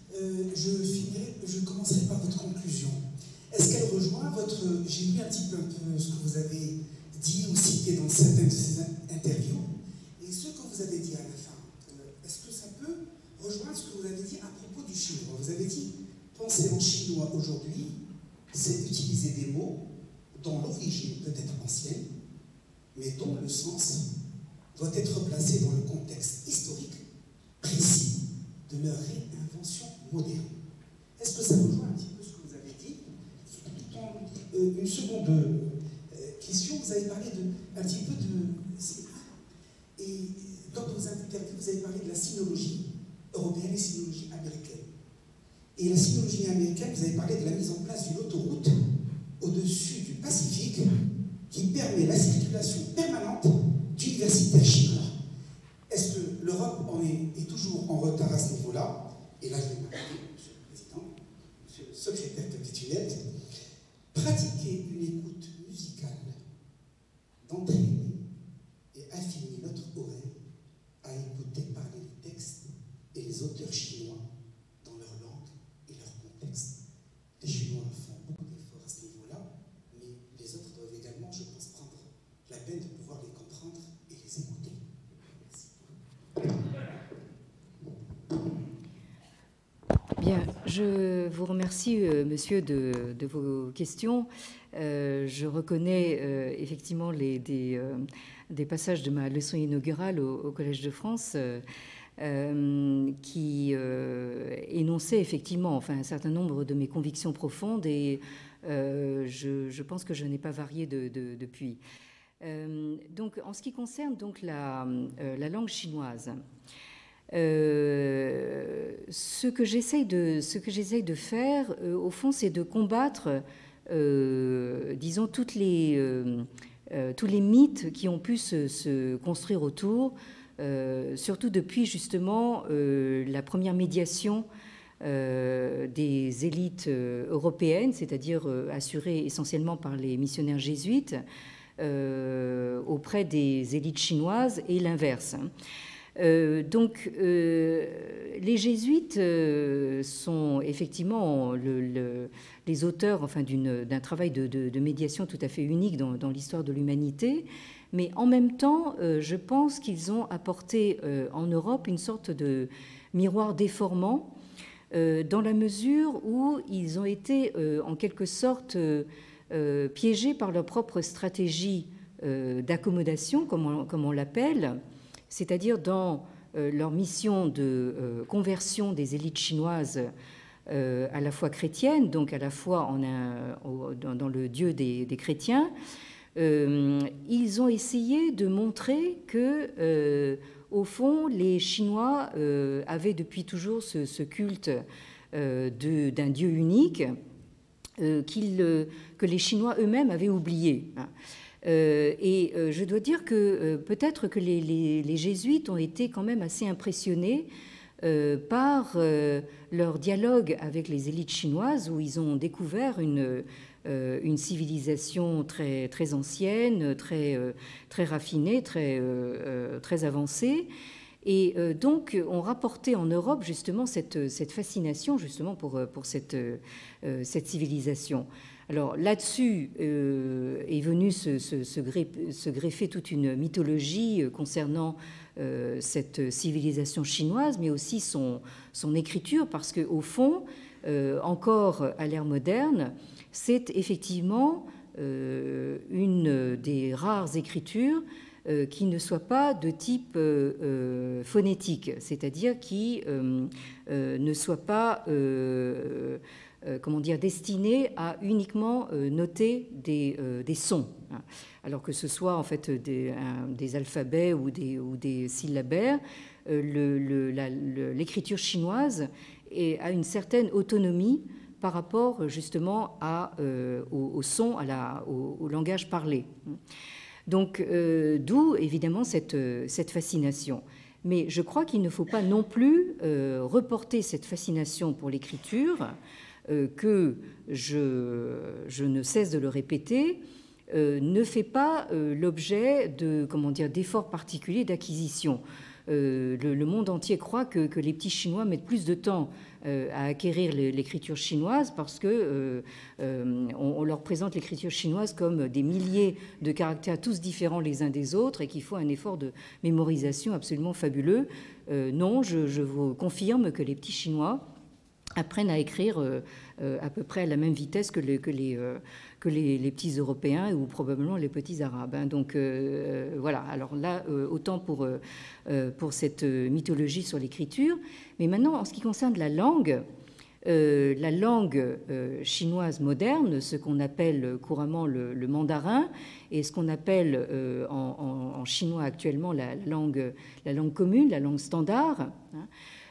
Je commencerai par votre conclusion. Est-ce qu'elle rejoint votre... J'ai lu un petit peu ce que vous avez dit ou cité dans certaines de ces interviews, et ce que vous avez dit à la fin. Est-ce que ça peut rejoindre ce que vous avez dit à propos du chinois? Vous avez dit, penser en chinois aujourd'hui, c'est utiliser des mots dont l'origine peut être ancienne, mais dont le sens doit être placé dans le contexte historique précis de leur réinvention moderne. Est-ce que ça rejoint un petit peu ce que vous avez dit? Une seconde question, vous avez parlé un petit peu de... Et dans vos interviews, vous avez parlé de la sinologie européenne et sinologie américaine. Et la sinologie américaine, vous avez parlé de la mise en place d'une autoroute au-dessus du Pacifique qui permet la circulation permanente d'universitaires chinois. Est-ce que l'Europe est toujours en retard à ce niveau-là? Et là, je vais m'arrêter, Monsieur le Président, Monsieur le Secrétaire capituel, pratiquer une écoute musicale, d'entraîner et affiner notre oreille à écouter parler les textes et les auteurs chinois dans leur langue et leur contexte. Les Chinois font beaucoup d'efforts à ce niveau-là, mais les autres doivent également, je pense, prendre la peine de pouvoir les comprendre et les écouter. Bien, je vous remercie, monsieur, de vos questions. Je reconnais effectivement des passages de ma leçon inaugurale au Collège de France qui énonçaient effectivement un certain nombre de mes convictions profondes, et je pense que je n'ai pas varié depuis. Donc, en ce qui concerne donc la langue chinoise, ce que j'essaye de faire, au fond, c'est de combattre, disons, tous les mythes qui ont pu se construire autour, surtout depuis justement la première médiation des élites européennes, c'est-à-dire assurée essentiellement par les missionnaires jésuites, auprès des élites chinoises, et l'inverse. Donc, les jésuites sont effectivement les auteurs d'un travail de médiation tout à fait unique dans l'histoire de l'humanité, mais en même temps, je pense qu'ils ont apporté en Europe une sorte de miroir déformant, dans la mesure où ils ont été en quelque sorte piégés par leur propre stratégie d'accommodation, comme on l'appelle, c'est-à-dire dans leur mission de conversion des élites chinoises à la fois chrétiennes, donc à la fois dans le Dieu des chrétiens. Ils ont essayé de montrer que, au fond, les Chinois avaient depuis toujours ce culte d'un Dieu unique que les Chinois eux-mêmes avaient oublié. Et je dois dire que peut-être que les jésuites ont été quand même assez impressionnés par leur dialogue avec les élites chinoises, où ils ont découvert une civilisation très, très ancienne, très, très raffinée, très avancée. Et donc, on rapportait en Europe justement cette fascination justement pour cette civilisation. Alors là-dessus est venue se greffer toute une mythologie concernant cette civilisation chinoise, mais aussi son écriture, parce qu'au fond, encore à l'ère moderne, c'est effectivement une des rares écritures qui ne soit pas de type phonétique, c'est-à-dire qui ne soit pas destiné à uniquement noter des sons, alors que ce soit en fait des alphabets ou des syllabaires. L'écriture chinoise a une certaine autonomie par rapport justement au son, au langage parlé. Donc, d'où évidemment cette fascination. Mais je crois qu'il ne faut pas non plus reporter cette fascination pour l'écriture, que je ne cesse de le répéter, ne fait pas l'objet d'efforts particuliers d'acquisition. Le monde entier croit que les petits Chinois mettent plus de temps à acquérir l'écriture chinoise parce que on leur présente l'écriture chinoise comme des milliers de caractères tous différents les uns des autres et qu'il faut un effort de mémorisation absolument fabuleux. Non, je vous confirme que les petits Chinois apprennent à écrire à peu près à la même vitesse que les petits Européens ou probablement les petits Arabes. Donc voilà, alors là, autant pour cette mythologie sur l'écriture. Mais maintenant, en ce qui concerne la langue chinoise moderne, ce qu'on appelle couramment le mandarin, et ce qu'on appelle en chinois actuellement la langue commune, la langue standard, hein,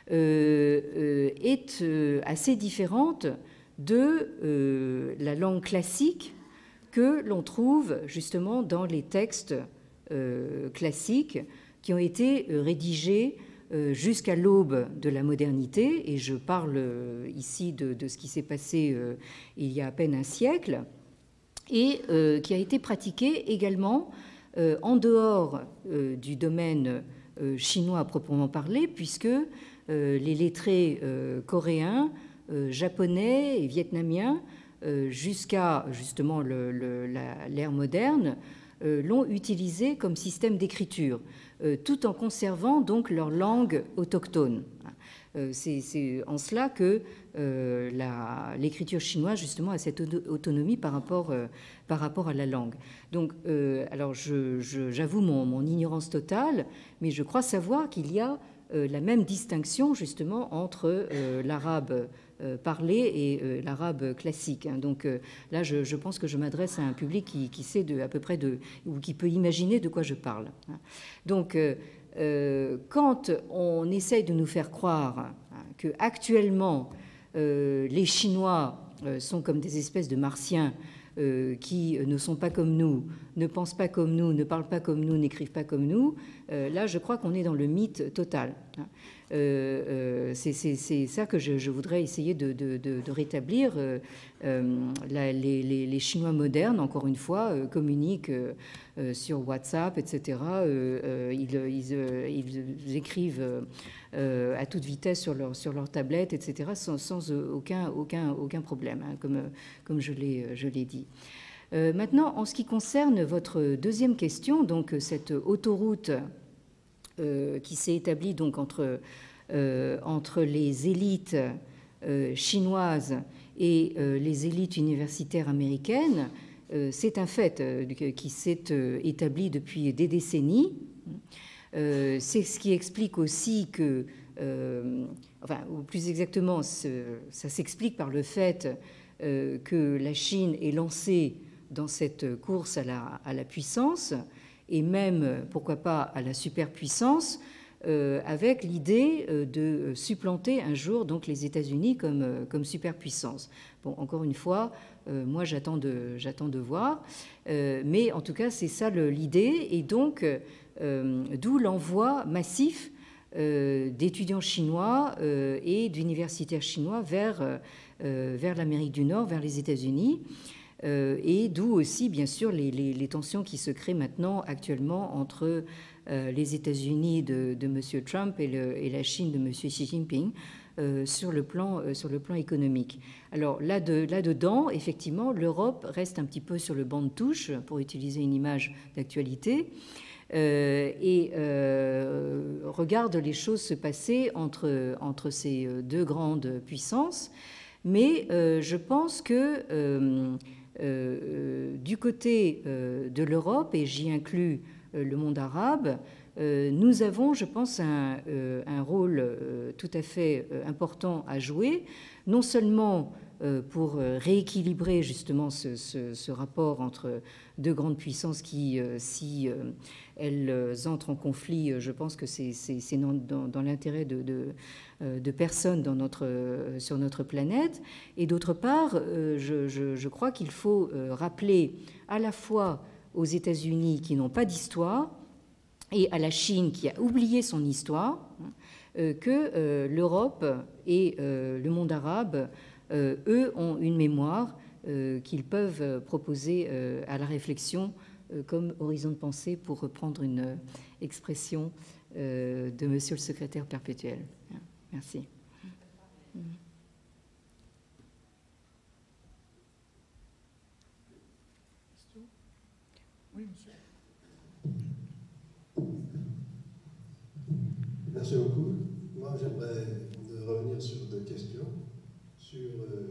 est assez différente de la langue classique que l'on trouve justement dans les textes classiques qui ont été rédigés jusqu'à l'aube de la modernité, et je parle ici de ce qui s'est passé il y a à peine un siècle, et qui a été pratiqué également en dehors du domaine chinois à proprement parler, puisque les lettrés coréens, japonais et vietnamiens, jusqu'à justement l'ère moderne, l'ont utilisé comme système d'écriture, tout en conservant donc leur langue autochtone. C'est en cela que l'écriture chinoise justement a cette autonomie par rapport à la langue. Donc, alors j'avoue mon ignorance totale, mais je crois savoir qu'il y a la même distinction justement entre l'arabe parlé et l'arabe classique. Donc là, je pense que je m'adresse à un public qui sait à peu près ou qui peut imaginer de quoi je parle. Donc, quand on essaye de nous faire croire que actuellement les Chinois sont comme des espèces de martiens qui ne sont pas comme nous, ne pensent pas comme nous, ne parlent pas comme nous, n'écrivent pas comme nous, là, je crois qu'on est dans le mythe total. C'est ça que je voudrais essayer de rétablir. Les Chinois modernes, encore une fois, communiquent sur WhatsApp, etc. Ils écrivent à toute vitesse sur leur tablette, etc., sans aucun problème, hein, comme je l'ai dit. Maintenant, en ce qui concerne votre deuxième question, donc cette autoroute qui s'est établie donc entre les élites chinoises et les élites universitaires américaines, c'est un fait qui s'est établi depuis des décennies. C'est ce qui explique aussi que, ou plus exactement, ça s'explique par le fait que la Chine est lancée dans cette course à la puissance, et même, pourquoi pas, à la superpuissance, avec l'idée de supplanter un jour donc les États-Unis comme superpuissance. Bon, encore une fois, moi j'attends de voir, mais en tout cas c'est ça l'idée, et donc d'où l'envoi massif d'étudiants chinois et d'universitaires chinois vers l'Amérique du Nord, vers les États-Unis. Et d'où aussi, bien sûr, les tensions qui se créent maintenant actuellement entre les États-Unis de M. Trump et la Chine de M. Xi Jinping sur le plan économique. Alors là-dedans, effectivement, l'Europe reste un petit peu sur le banc de touche, pour utiliser une image d'actualité, et regarde les choses se passer entre ces deux grandes puissances. Mais je pense que du côté de l'Europe, et j'y inclus le monde arabe, nous avons, je pense, un rôle tout à fait important à jouer, non seulement pour rééquilibrer justement ce rapport entre deux grandes puissances qui, si elles entrent en conflit, je pense que c'est dans l'intérêt de personne sur notre planète. Et d'autre part, je crois qu'il faut rappeler à la fois aux États-Unis qui n'ont pas d'histoire et à la Chine qui a oublié son histoire que l'Europe et le monde arabe, eux, ont une mémoire qu'ils peuvent proposer à la réflexion comme horizon de pensée, pour reprendre une expression de Monsieur le secrétaire perpétuel. Merci. Oui, monsieur. Merci beaucoup. Moi, j'aimerais revenir sur deux questions. Sur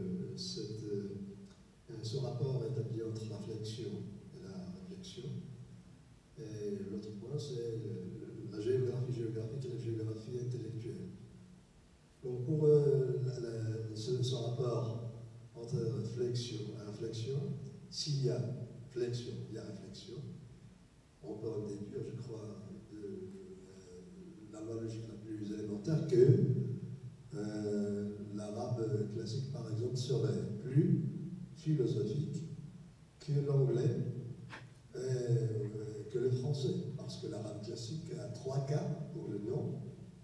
ce rapport établi entre la flexion et la réflexion. Et l'autre point, c'est la géographie géographique et la géographie intellectuelle. Donc, pour ce rapport entre flexion et inflexion, s'il y a flexion, il y a réflexion. On peut en déduire, je crois, de la logique la plus élémentaire que l'arabe classique, par exemple, serait plus philosophique que l'anglais, que le français, parce que l'arabe classique a 3 cas pour le nom,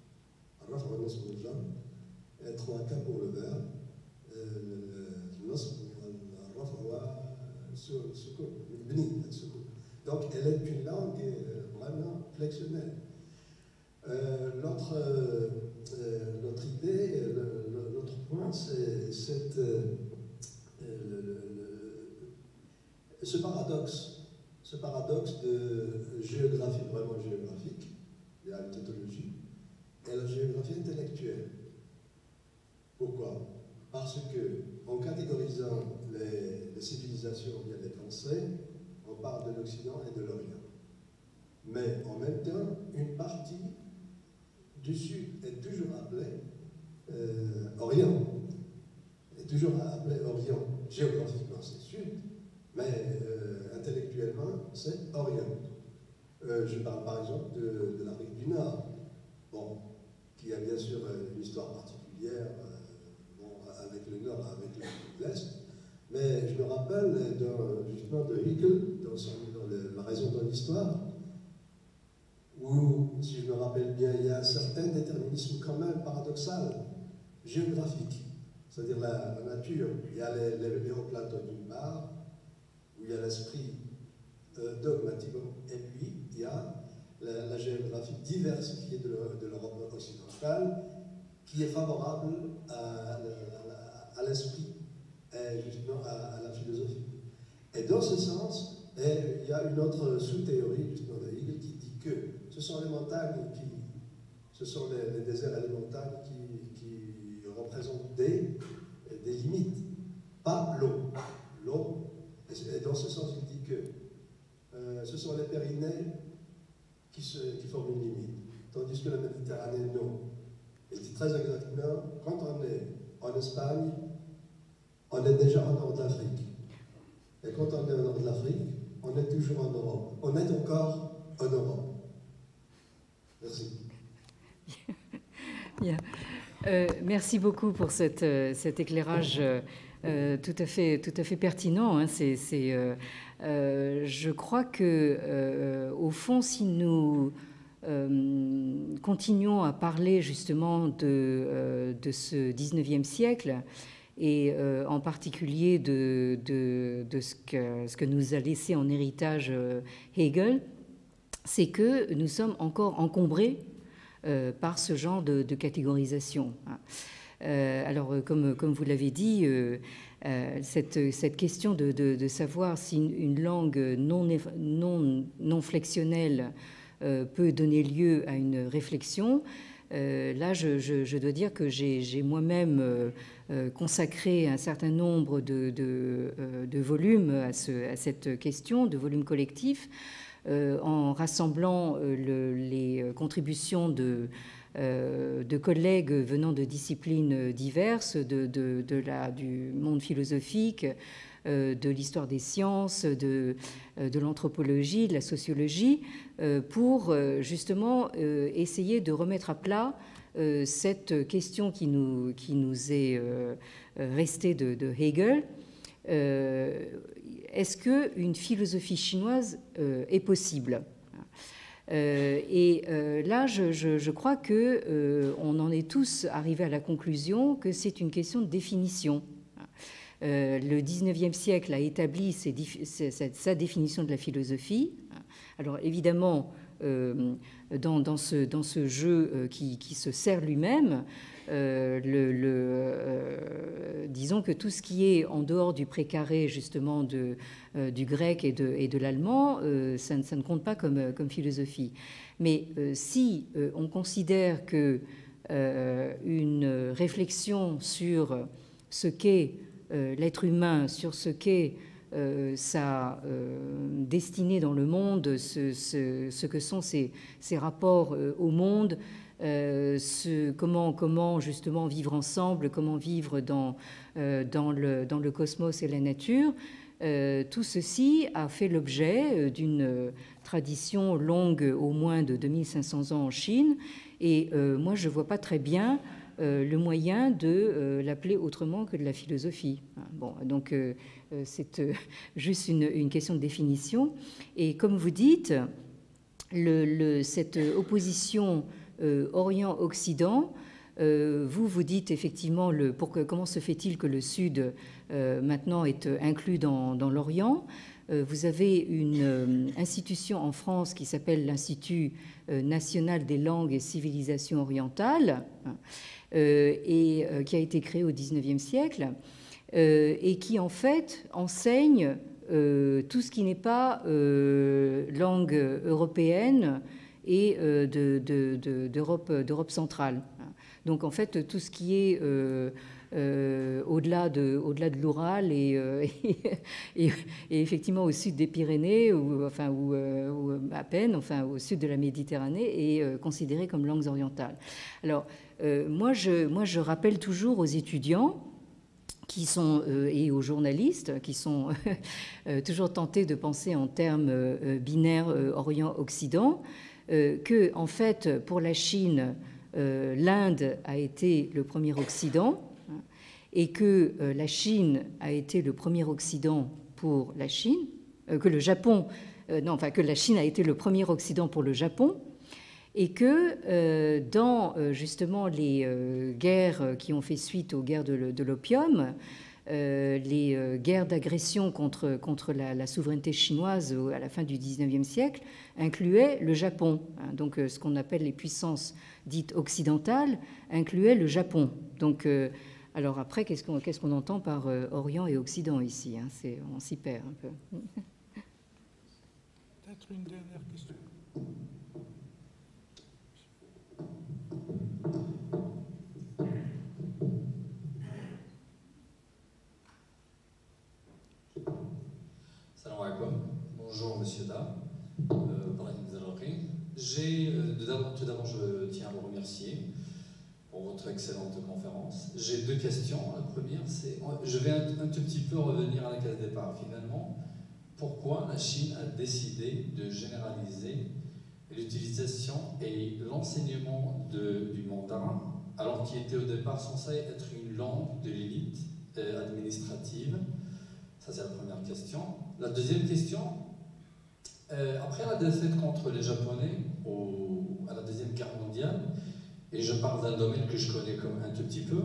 et 3 cas pour le verbe, donc elle est une langue vraiment flexionnelle. L'autre idée, l'autre point, c'est ce paradoxe de géographie vraiment géographique, il y a une tautologie, et la géographie intellectuelle. Pourquoi? Parce que, en catégorisant les civilisations et les pensées, on parle de l'Occident et de l'Orient. Mais en même temps, une partie du Sud est toujours appelée Orient. Est toujours appelée Orient. Géographiquement, c'est Sud, mais intellectuellement, c'est Orient. Je parle par exemple de l'Afrique du Nord, bon, qui a bien sûr une histoire particulière avec le Nord, avec l'Est. Mais je me rappelle justement de Hegel, dans La raison de l'histoire, où, si je me rappelle bien, il y a un certain déterminisme quand même paradoxal, géographique. C'est-à-dire la nature. Il y a les Néoplaton d'une part, où il y a l'esprit dogmatique, et puis il y a la géographie diversifiée de l'Europe occidentale, qui est favorable à l'esprit et justement à la philosophie. Et dans ce sens, il y a une autre sous-théorie justement de Hegel qui dit que ce sont les montagnes ce sont les déserts et les montagnes qui représentent des limites, pas l'eau. L'eau, et dans ce sens, il dit que ce sont les Pyrénées qui forment une limite, tandis que la Méditerranée, non. Il dit très exactement, quand on est en Espagne, on est déjà en nord d'Afrique. Et quand on est au nord de l'Afrique, on est toujours en Europe. On est encore en Europe. Merci. Bien. Merci beaucoup pour cet éclairage tout à fait pertinent. Hein. Je crois que, au fond, si nous continuons à parler justement de ce 19e siècle, et en particulier de ce que nous a laissé en héritage Hegel, c'est que nous sommes encore encombrés par ce genre de catégorisation. Alors, comme vous l'avez dit, cette question de savoir si une langue non flexionnelle peut donner lieu à une réflexion, là, je dois dire que j'ai moi-même consacré un certain nombre de volumes à cette question, de volumes collectifs, en rassemblant les contributions de de collègues venant de disciplines diverses, du monde philosophique, de l'histoire des sciences, de l'anthropologie, de la sociologie, pour justement essayer de remettre à plat cette question qui nous est restée de Hegel. Est-ce qu'une philosophie chinoise est possible ? Là, je crois qu'on en est tous arrivés à la conclusion que c'est une question de définition. Le XIXe siècle a établi sa définition de la philosophie. Alors évidemment, dans ce jeu qui se sert lui-même, disons que tout ce qui est en dehors du précaré justement du grec et de l'allemand, ça ne compte pas comme philosophie. Mais si on considère que une réflexion sur ce qu'est l'être humain, sur ce qu'est sa destinée dans le monde, ce que sont ses rapports au monde, comment justement vivre ensemble, comment vivre dans le cosmos et la nature, tout ceci a fait l'objet d'une tradition longue au moins de 2500 ans en Chine, et moi je ne vois pas très bien le moyen de l'appeler autrement que de la philosophie. Bon, donc c'est juste une question de définition. Et comme vous dites, cette opposition Orient-Occident, vous dites effectivement comment se fait-il que le Sud maintenant est inclus dans l'Orient. Vous avez une institution en France qui s'appelle l'Institut national des langues et civilisations orientales, et qui a été créé au XIXe siècle, et qui en fait enseigne tout ce qui n'est pas langue européenne et d'Europe centrale. Donc en fait tout ce qui est au-delà de l'Oural et effectivement au sud des Pyrénées ou à peine, au sud de la Méditerranée, est considéré comme langues orientales. Alors moi je rappelle toujours aux étudiants qui sont, et aux journalistes qui sont toujours tentés de penser en termes binaires Orient-Occident, que en fait pour la Chine, l'Inde a été le premier Occident, et que la Chine a été le premier Occident pour la Chine, que la Chine a été le premier Occident pour le Japon, et que dans justement les guerres qui ont fait suite aux guerres de l'opium, les guerres d'agression contre la souveraineté chinoise à la fin du XIXe siècle incluaient le Japon. Donc ce qu'on appelle les puissances dites occidentales incluaient le Japon. Donc alors après, qu'est-ce qu'on entend par Orient et Occident ici, on s'y perd un peu. Peut-être une dernière question. Salam alaikum. Bonjour Monsieur Da. Tout d'abord, je tiens à vous remercier pour votre excellente conférence. J'ai deux questions. La première, c'est, je vais un tout petit peu revenir à la case départ. Finalement, pourquoi la Chine a décidé de généraliser l'utilisation et l'enseignement du mandarin, alors qu'il était au départ censé être une langue de l'élite administrative? Ça, c'est la première question. La deuxième question, après la défaite contre les Japonais à la Deuxième Guerre mondiale, et je parle d'un domaine que je connais comme un tout petit peu,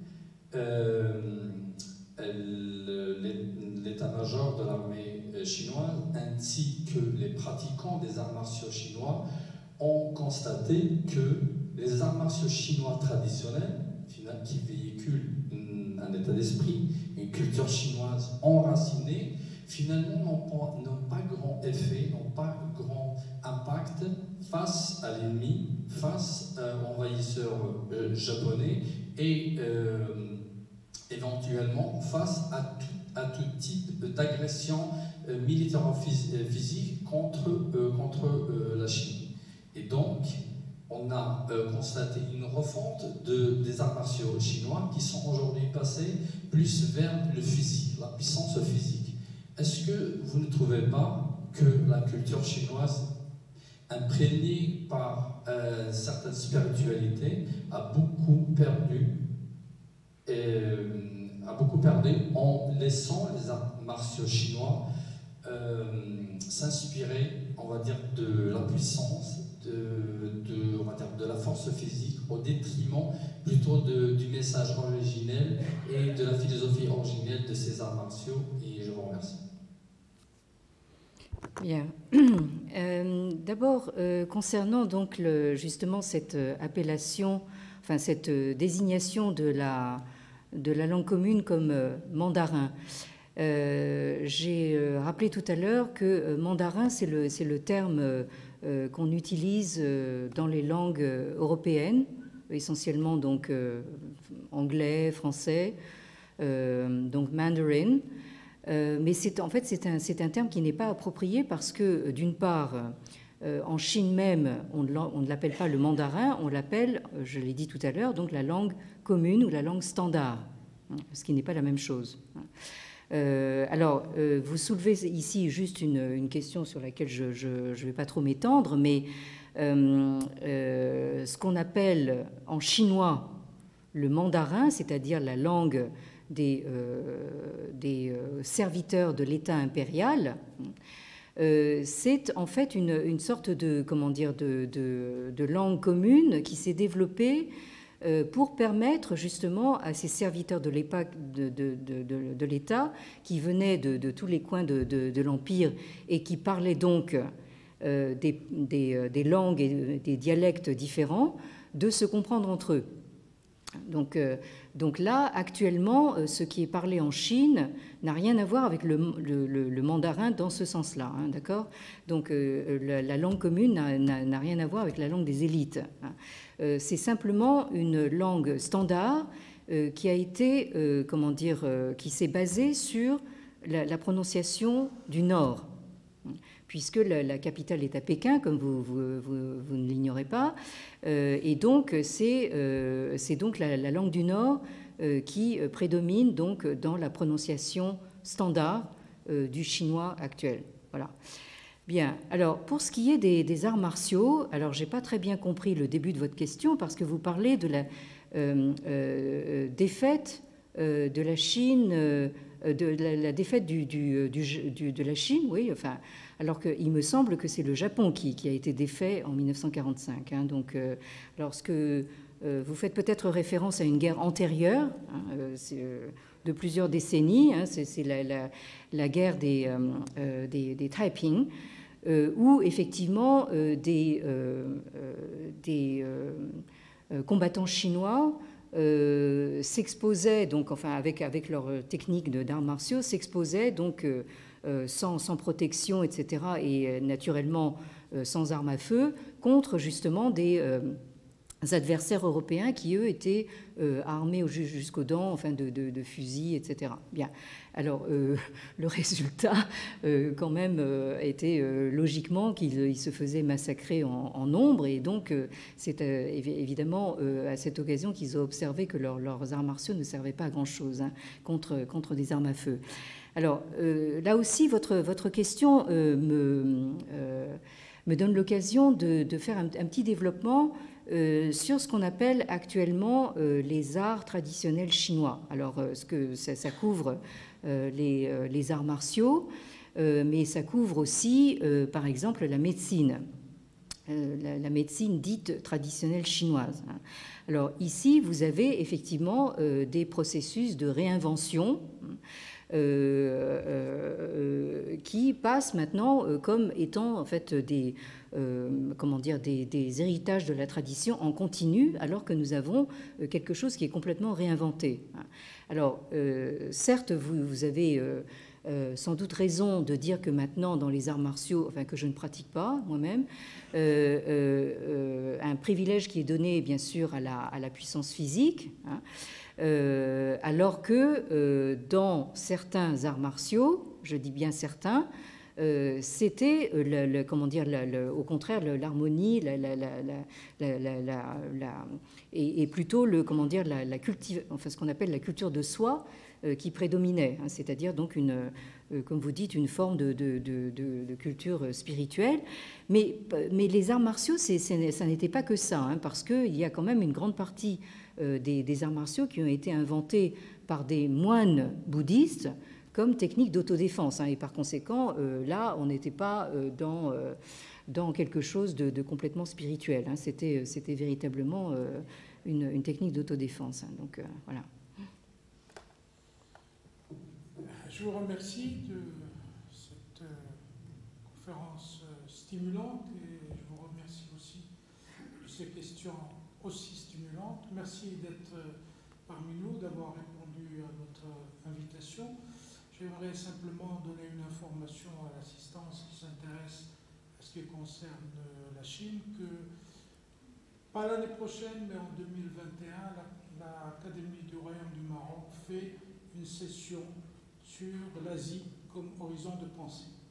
l'état-major de l'armée chinoise ainsi que les pratiquants des arts martiaux chinois ont constaté que les arts martiaux chinois traditionnels, qui véhiculent un état d'esprit, une culture chinoise enracinée, finalement n'ont pas grand effet, n'ont pas grand impact face à l'ennemi, face à l'envahisseur japonais et éventuellement face à tout type d'agression militaire physique contre la Chine. Et donc, on a constaté une refonte des arts martiaux chinois qui sont aujourd'hui passés plus vers le physique, la puissance physique. Est-ce que vous ne trouvez pas que la culture chinoise, imprégnée par certaines spiritualités, a beaucoup perdu en laissant les arts martiaux chinois s'inspirer, on va dire, de la puissance, on va dire, de la force physique, au détriment plutôt du message originel et de la philosophie originelle de ces arts martiaux? Et je vous remercie. Bien. D'abord, concernant donc justement cette appellation, enfin cette désignation de la langue commune comme mandarin, j'ai rappelé tout à l'heure que mandarin, c'est le terme qu'on utilise dans les langues européennes, essentiellement donc anglais, français, donc mandarin. Mais en fait, c'est un terme qui n'est pas approprié parce que, d'une part, en Chine même, on ne l'appelle pas le mandarin, on l'appelle, je l'ai dit tout à l'heure, donc la langue commune ou la langue standard, ce qui n'est pas la même chose. Alors, vous soulevez ici juste une question sur laquelle je ne vais pas trop m'étendre, mais ce qu'on appelle en chinois le mandarin, c'est-à-dire la langue des serviteurs de l'État impérial, c'est en fait une sorte de, comment dire, de langue commune qui s'est développée pour permettre justement à ces serviteurs de l'État qui venaient de tous les coins de l'Empire et qui parlaient donc des langues et des dialectes différents, de se comprendre entre eux. Donc là, actuellement, ce qui est parlé en Chine n'a rien à voir avec le mandarin dans ce sens-là, hein, d'accord? Donc la langue commune n'a rien à voir avec la langue des élites. Hein. C'est simplement une langue standard qui a été, comment dire, qui s'est basée sur la prononciation du Nord, puisque la capitale est à Pékin, comme vous ne l'ignorez pas, et donc c'est donc la langue du Nord qui prédomine donc dans la prononciation standard du chinois actuel. Voilà. Bien. Alors pour ce qui est des arts martiaux, alors j'ai pas très bien compris le début de votre question parce que vous parlez de la défaite de la Chine. De la défaite de la Chine, oui, enfin, alors qu'il me semble que c'est le Japon qui a été défait en 1945. Hein, donc, lorsque vous faites peut-être référence à une guerre antérieure, hein, de plusieurs décennies, hein, c'est la guerre des Taiping, où effectivement des combattants chinois s'exposaient, donc, enfin, avec leur technique d'arts martiaux, s'exposaient donc sans protection, etc., et naturellement sans armes à feu, contre justement des adversaires européens qui, eux, étaient armés jusqu'aux dents, enfin, de fusils, etc. Bien. Alors, le résultat, quand même, était logiquement qu'ils se faisaient massacrer en nombre, et donc c'est évidemment à cette occasion qu'ils ont observé que leurs arts martiaux ne servaient pas à grand-chose, hein, contre des armes à feu. Alors, là aussi, votre question me donne l'occasion de faire un petit développement sur ce qu'on appelle actuellement les arts traditionnels chinois. Alors, ce que ça couvre les arts martiaux, mais ça couvre aussi, par exemple, la médecine, la médecine dite traditionnelle chinoise. Alors, ici, vous avez effectivement des processus de réinvention qui passent maintenant comme étant en fait des héritages de la tradition en continu, alors que nous avons quelque chose qui est complètement réinventé. Alors, certes, vous avez sans doute raison de dire que maintenant, dans les arts martiaux, enfin que je ne pratique pas moi-même, un privilège qui est donné, bien sûr, à la puissance physique, hein, alors que dans certains arts martiaux, je dis bien certains, c'était, comment dire, au contraire, l'harmonie, et plutôt comment dire, enfin, ce qu'on appelle la culture de soi qui prédominait, hein, c'est-à-dire donc comme vous dites, une forme de culture spirituelle. Mais les arts martiaux, ça n'était pas que ça, hein, parce qu'il y a quand même une grande partie des arts martiaux qui ont été inventés par des moines bouddhistes comme technique d'autodéfense, hein, et par conséquent, là, on n'était pas dans quelque chose de complètement spirituel, hein, c'était véritablement une technique d'autodéfense, hein, donc voilà. Je vous remercie de cette conférence stimulante et je vous remercie aussi de ces questions aussi stimulantes. Merci d'être parmi nous, d'avoir répondu à notre invitation. J'aimerais simplement donner une information à l'assistance qui s'intéresse à ce qui concerne la Chine, que pas l'année prochaine, mais en 2021, l'Académie du Royaume du Maroc fait une session sur l'Asie comme horizon de pensée.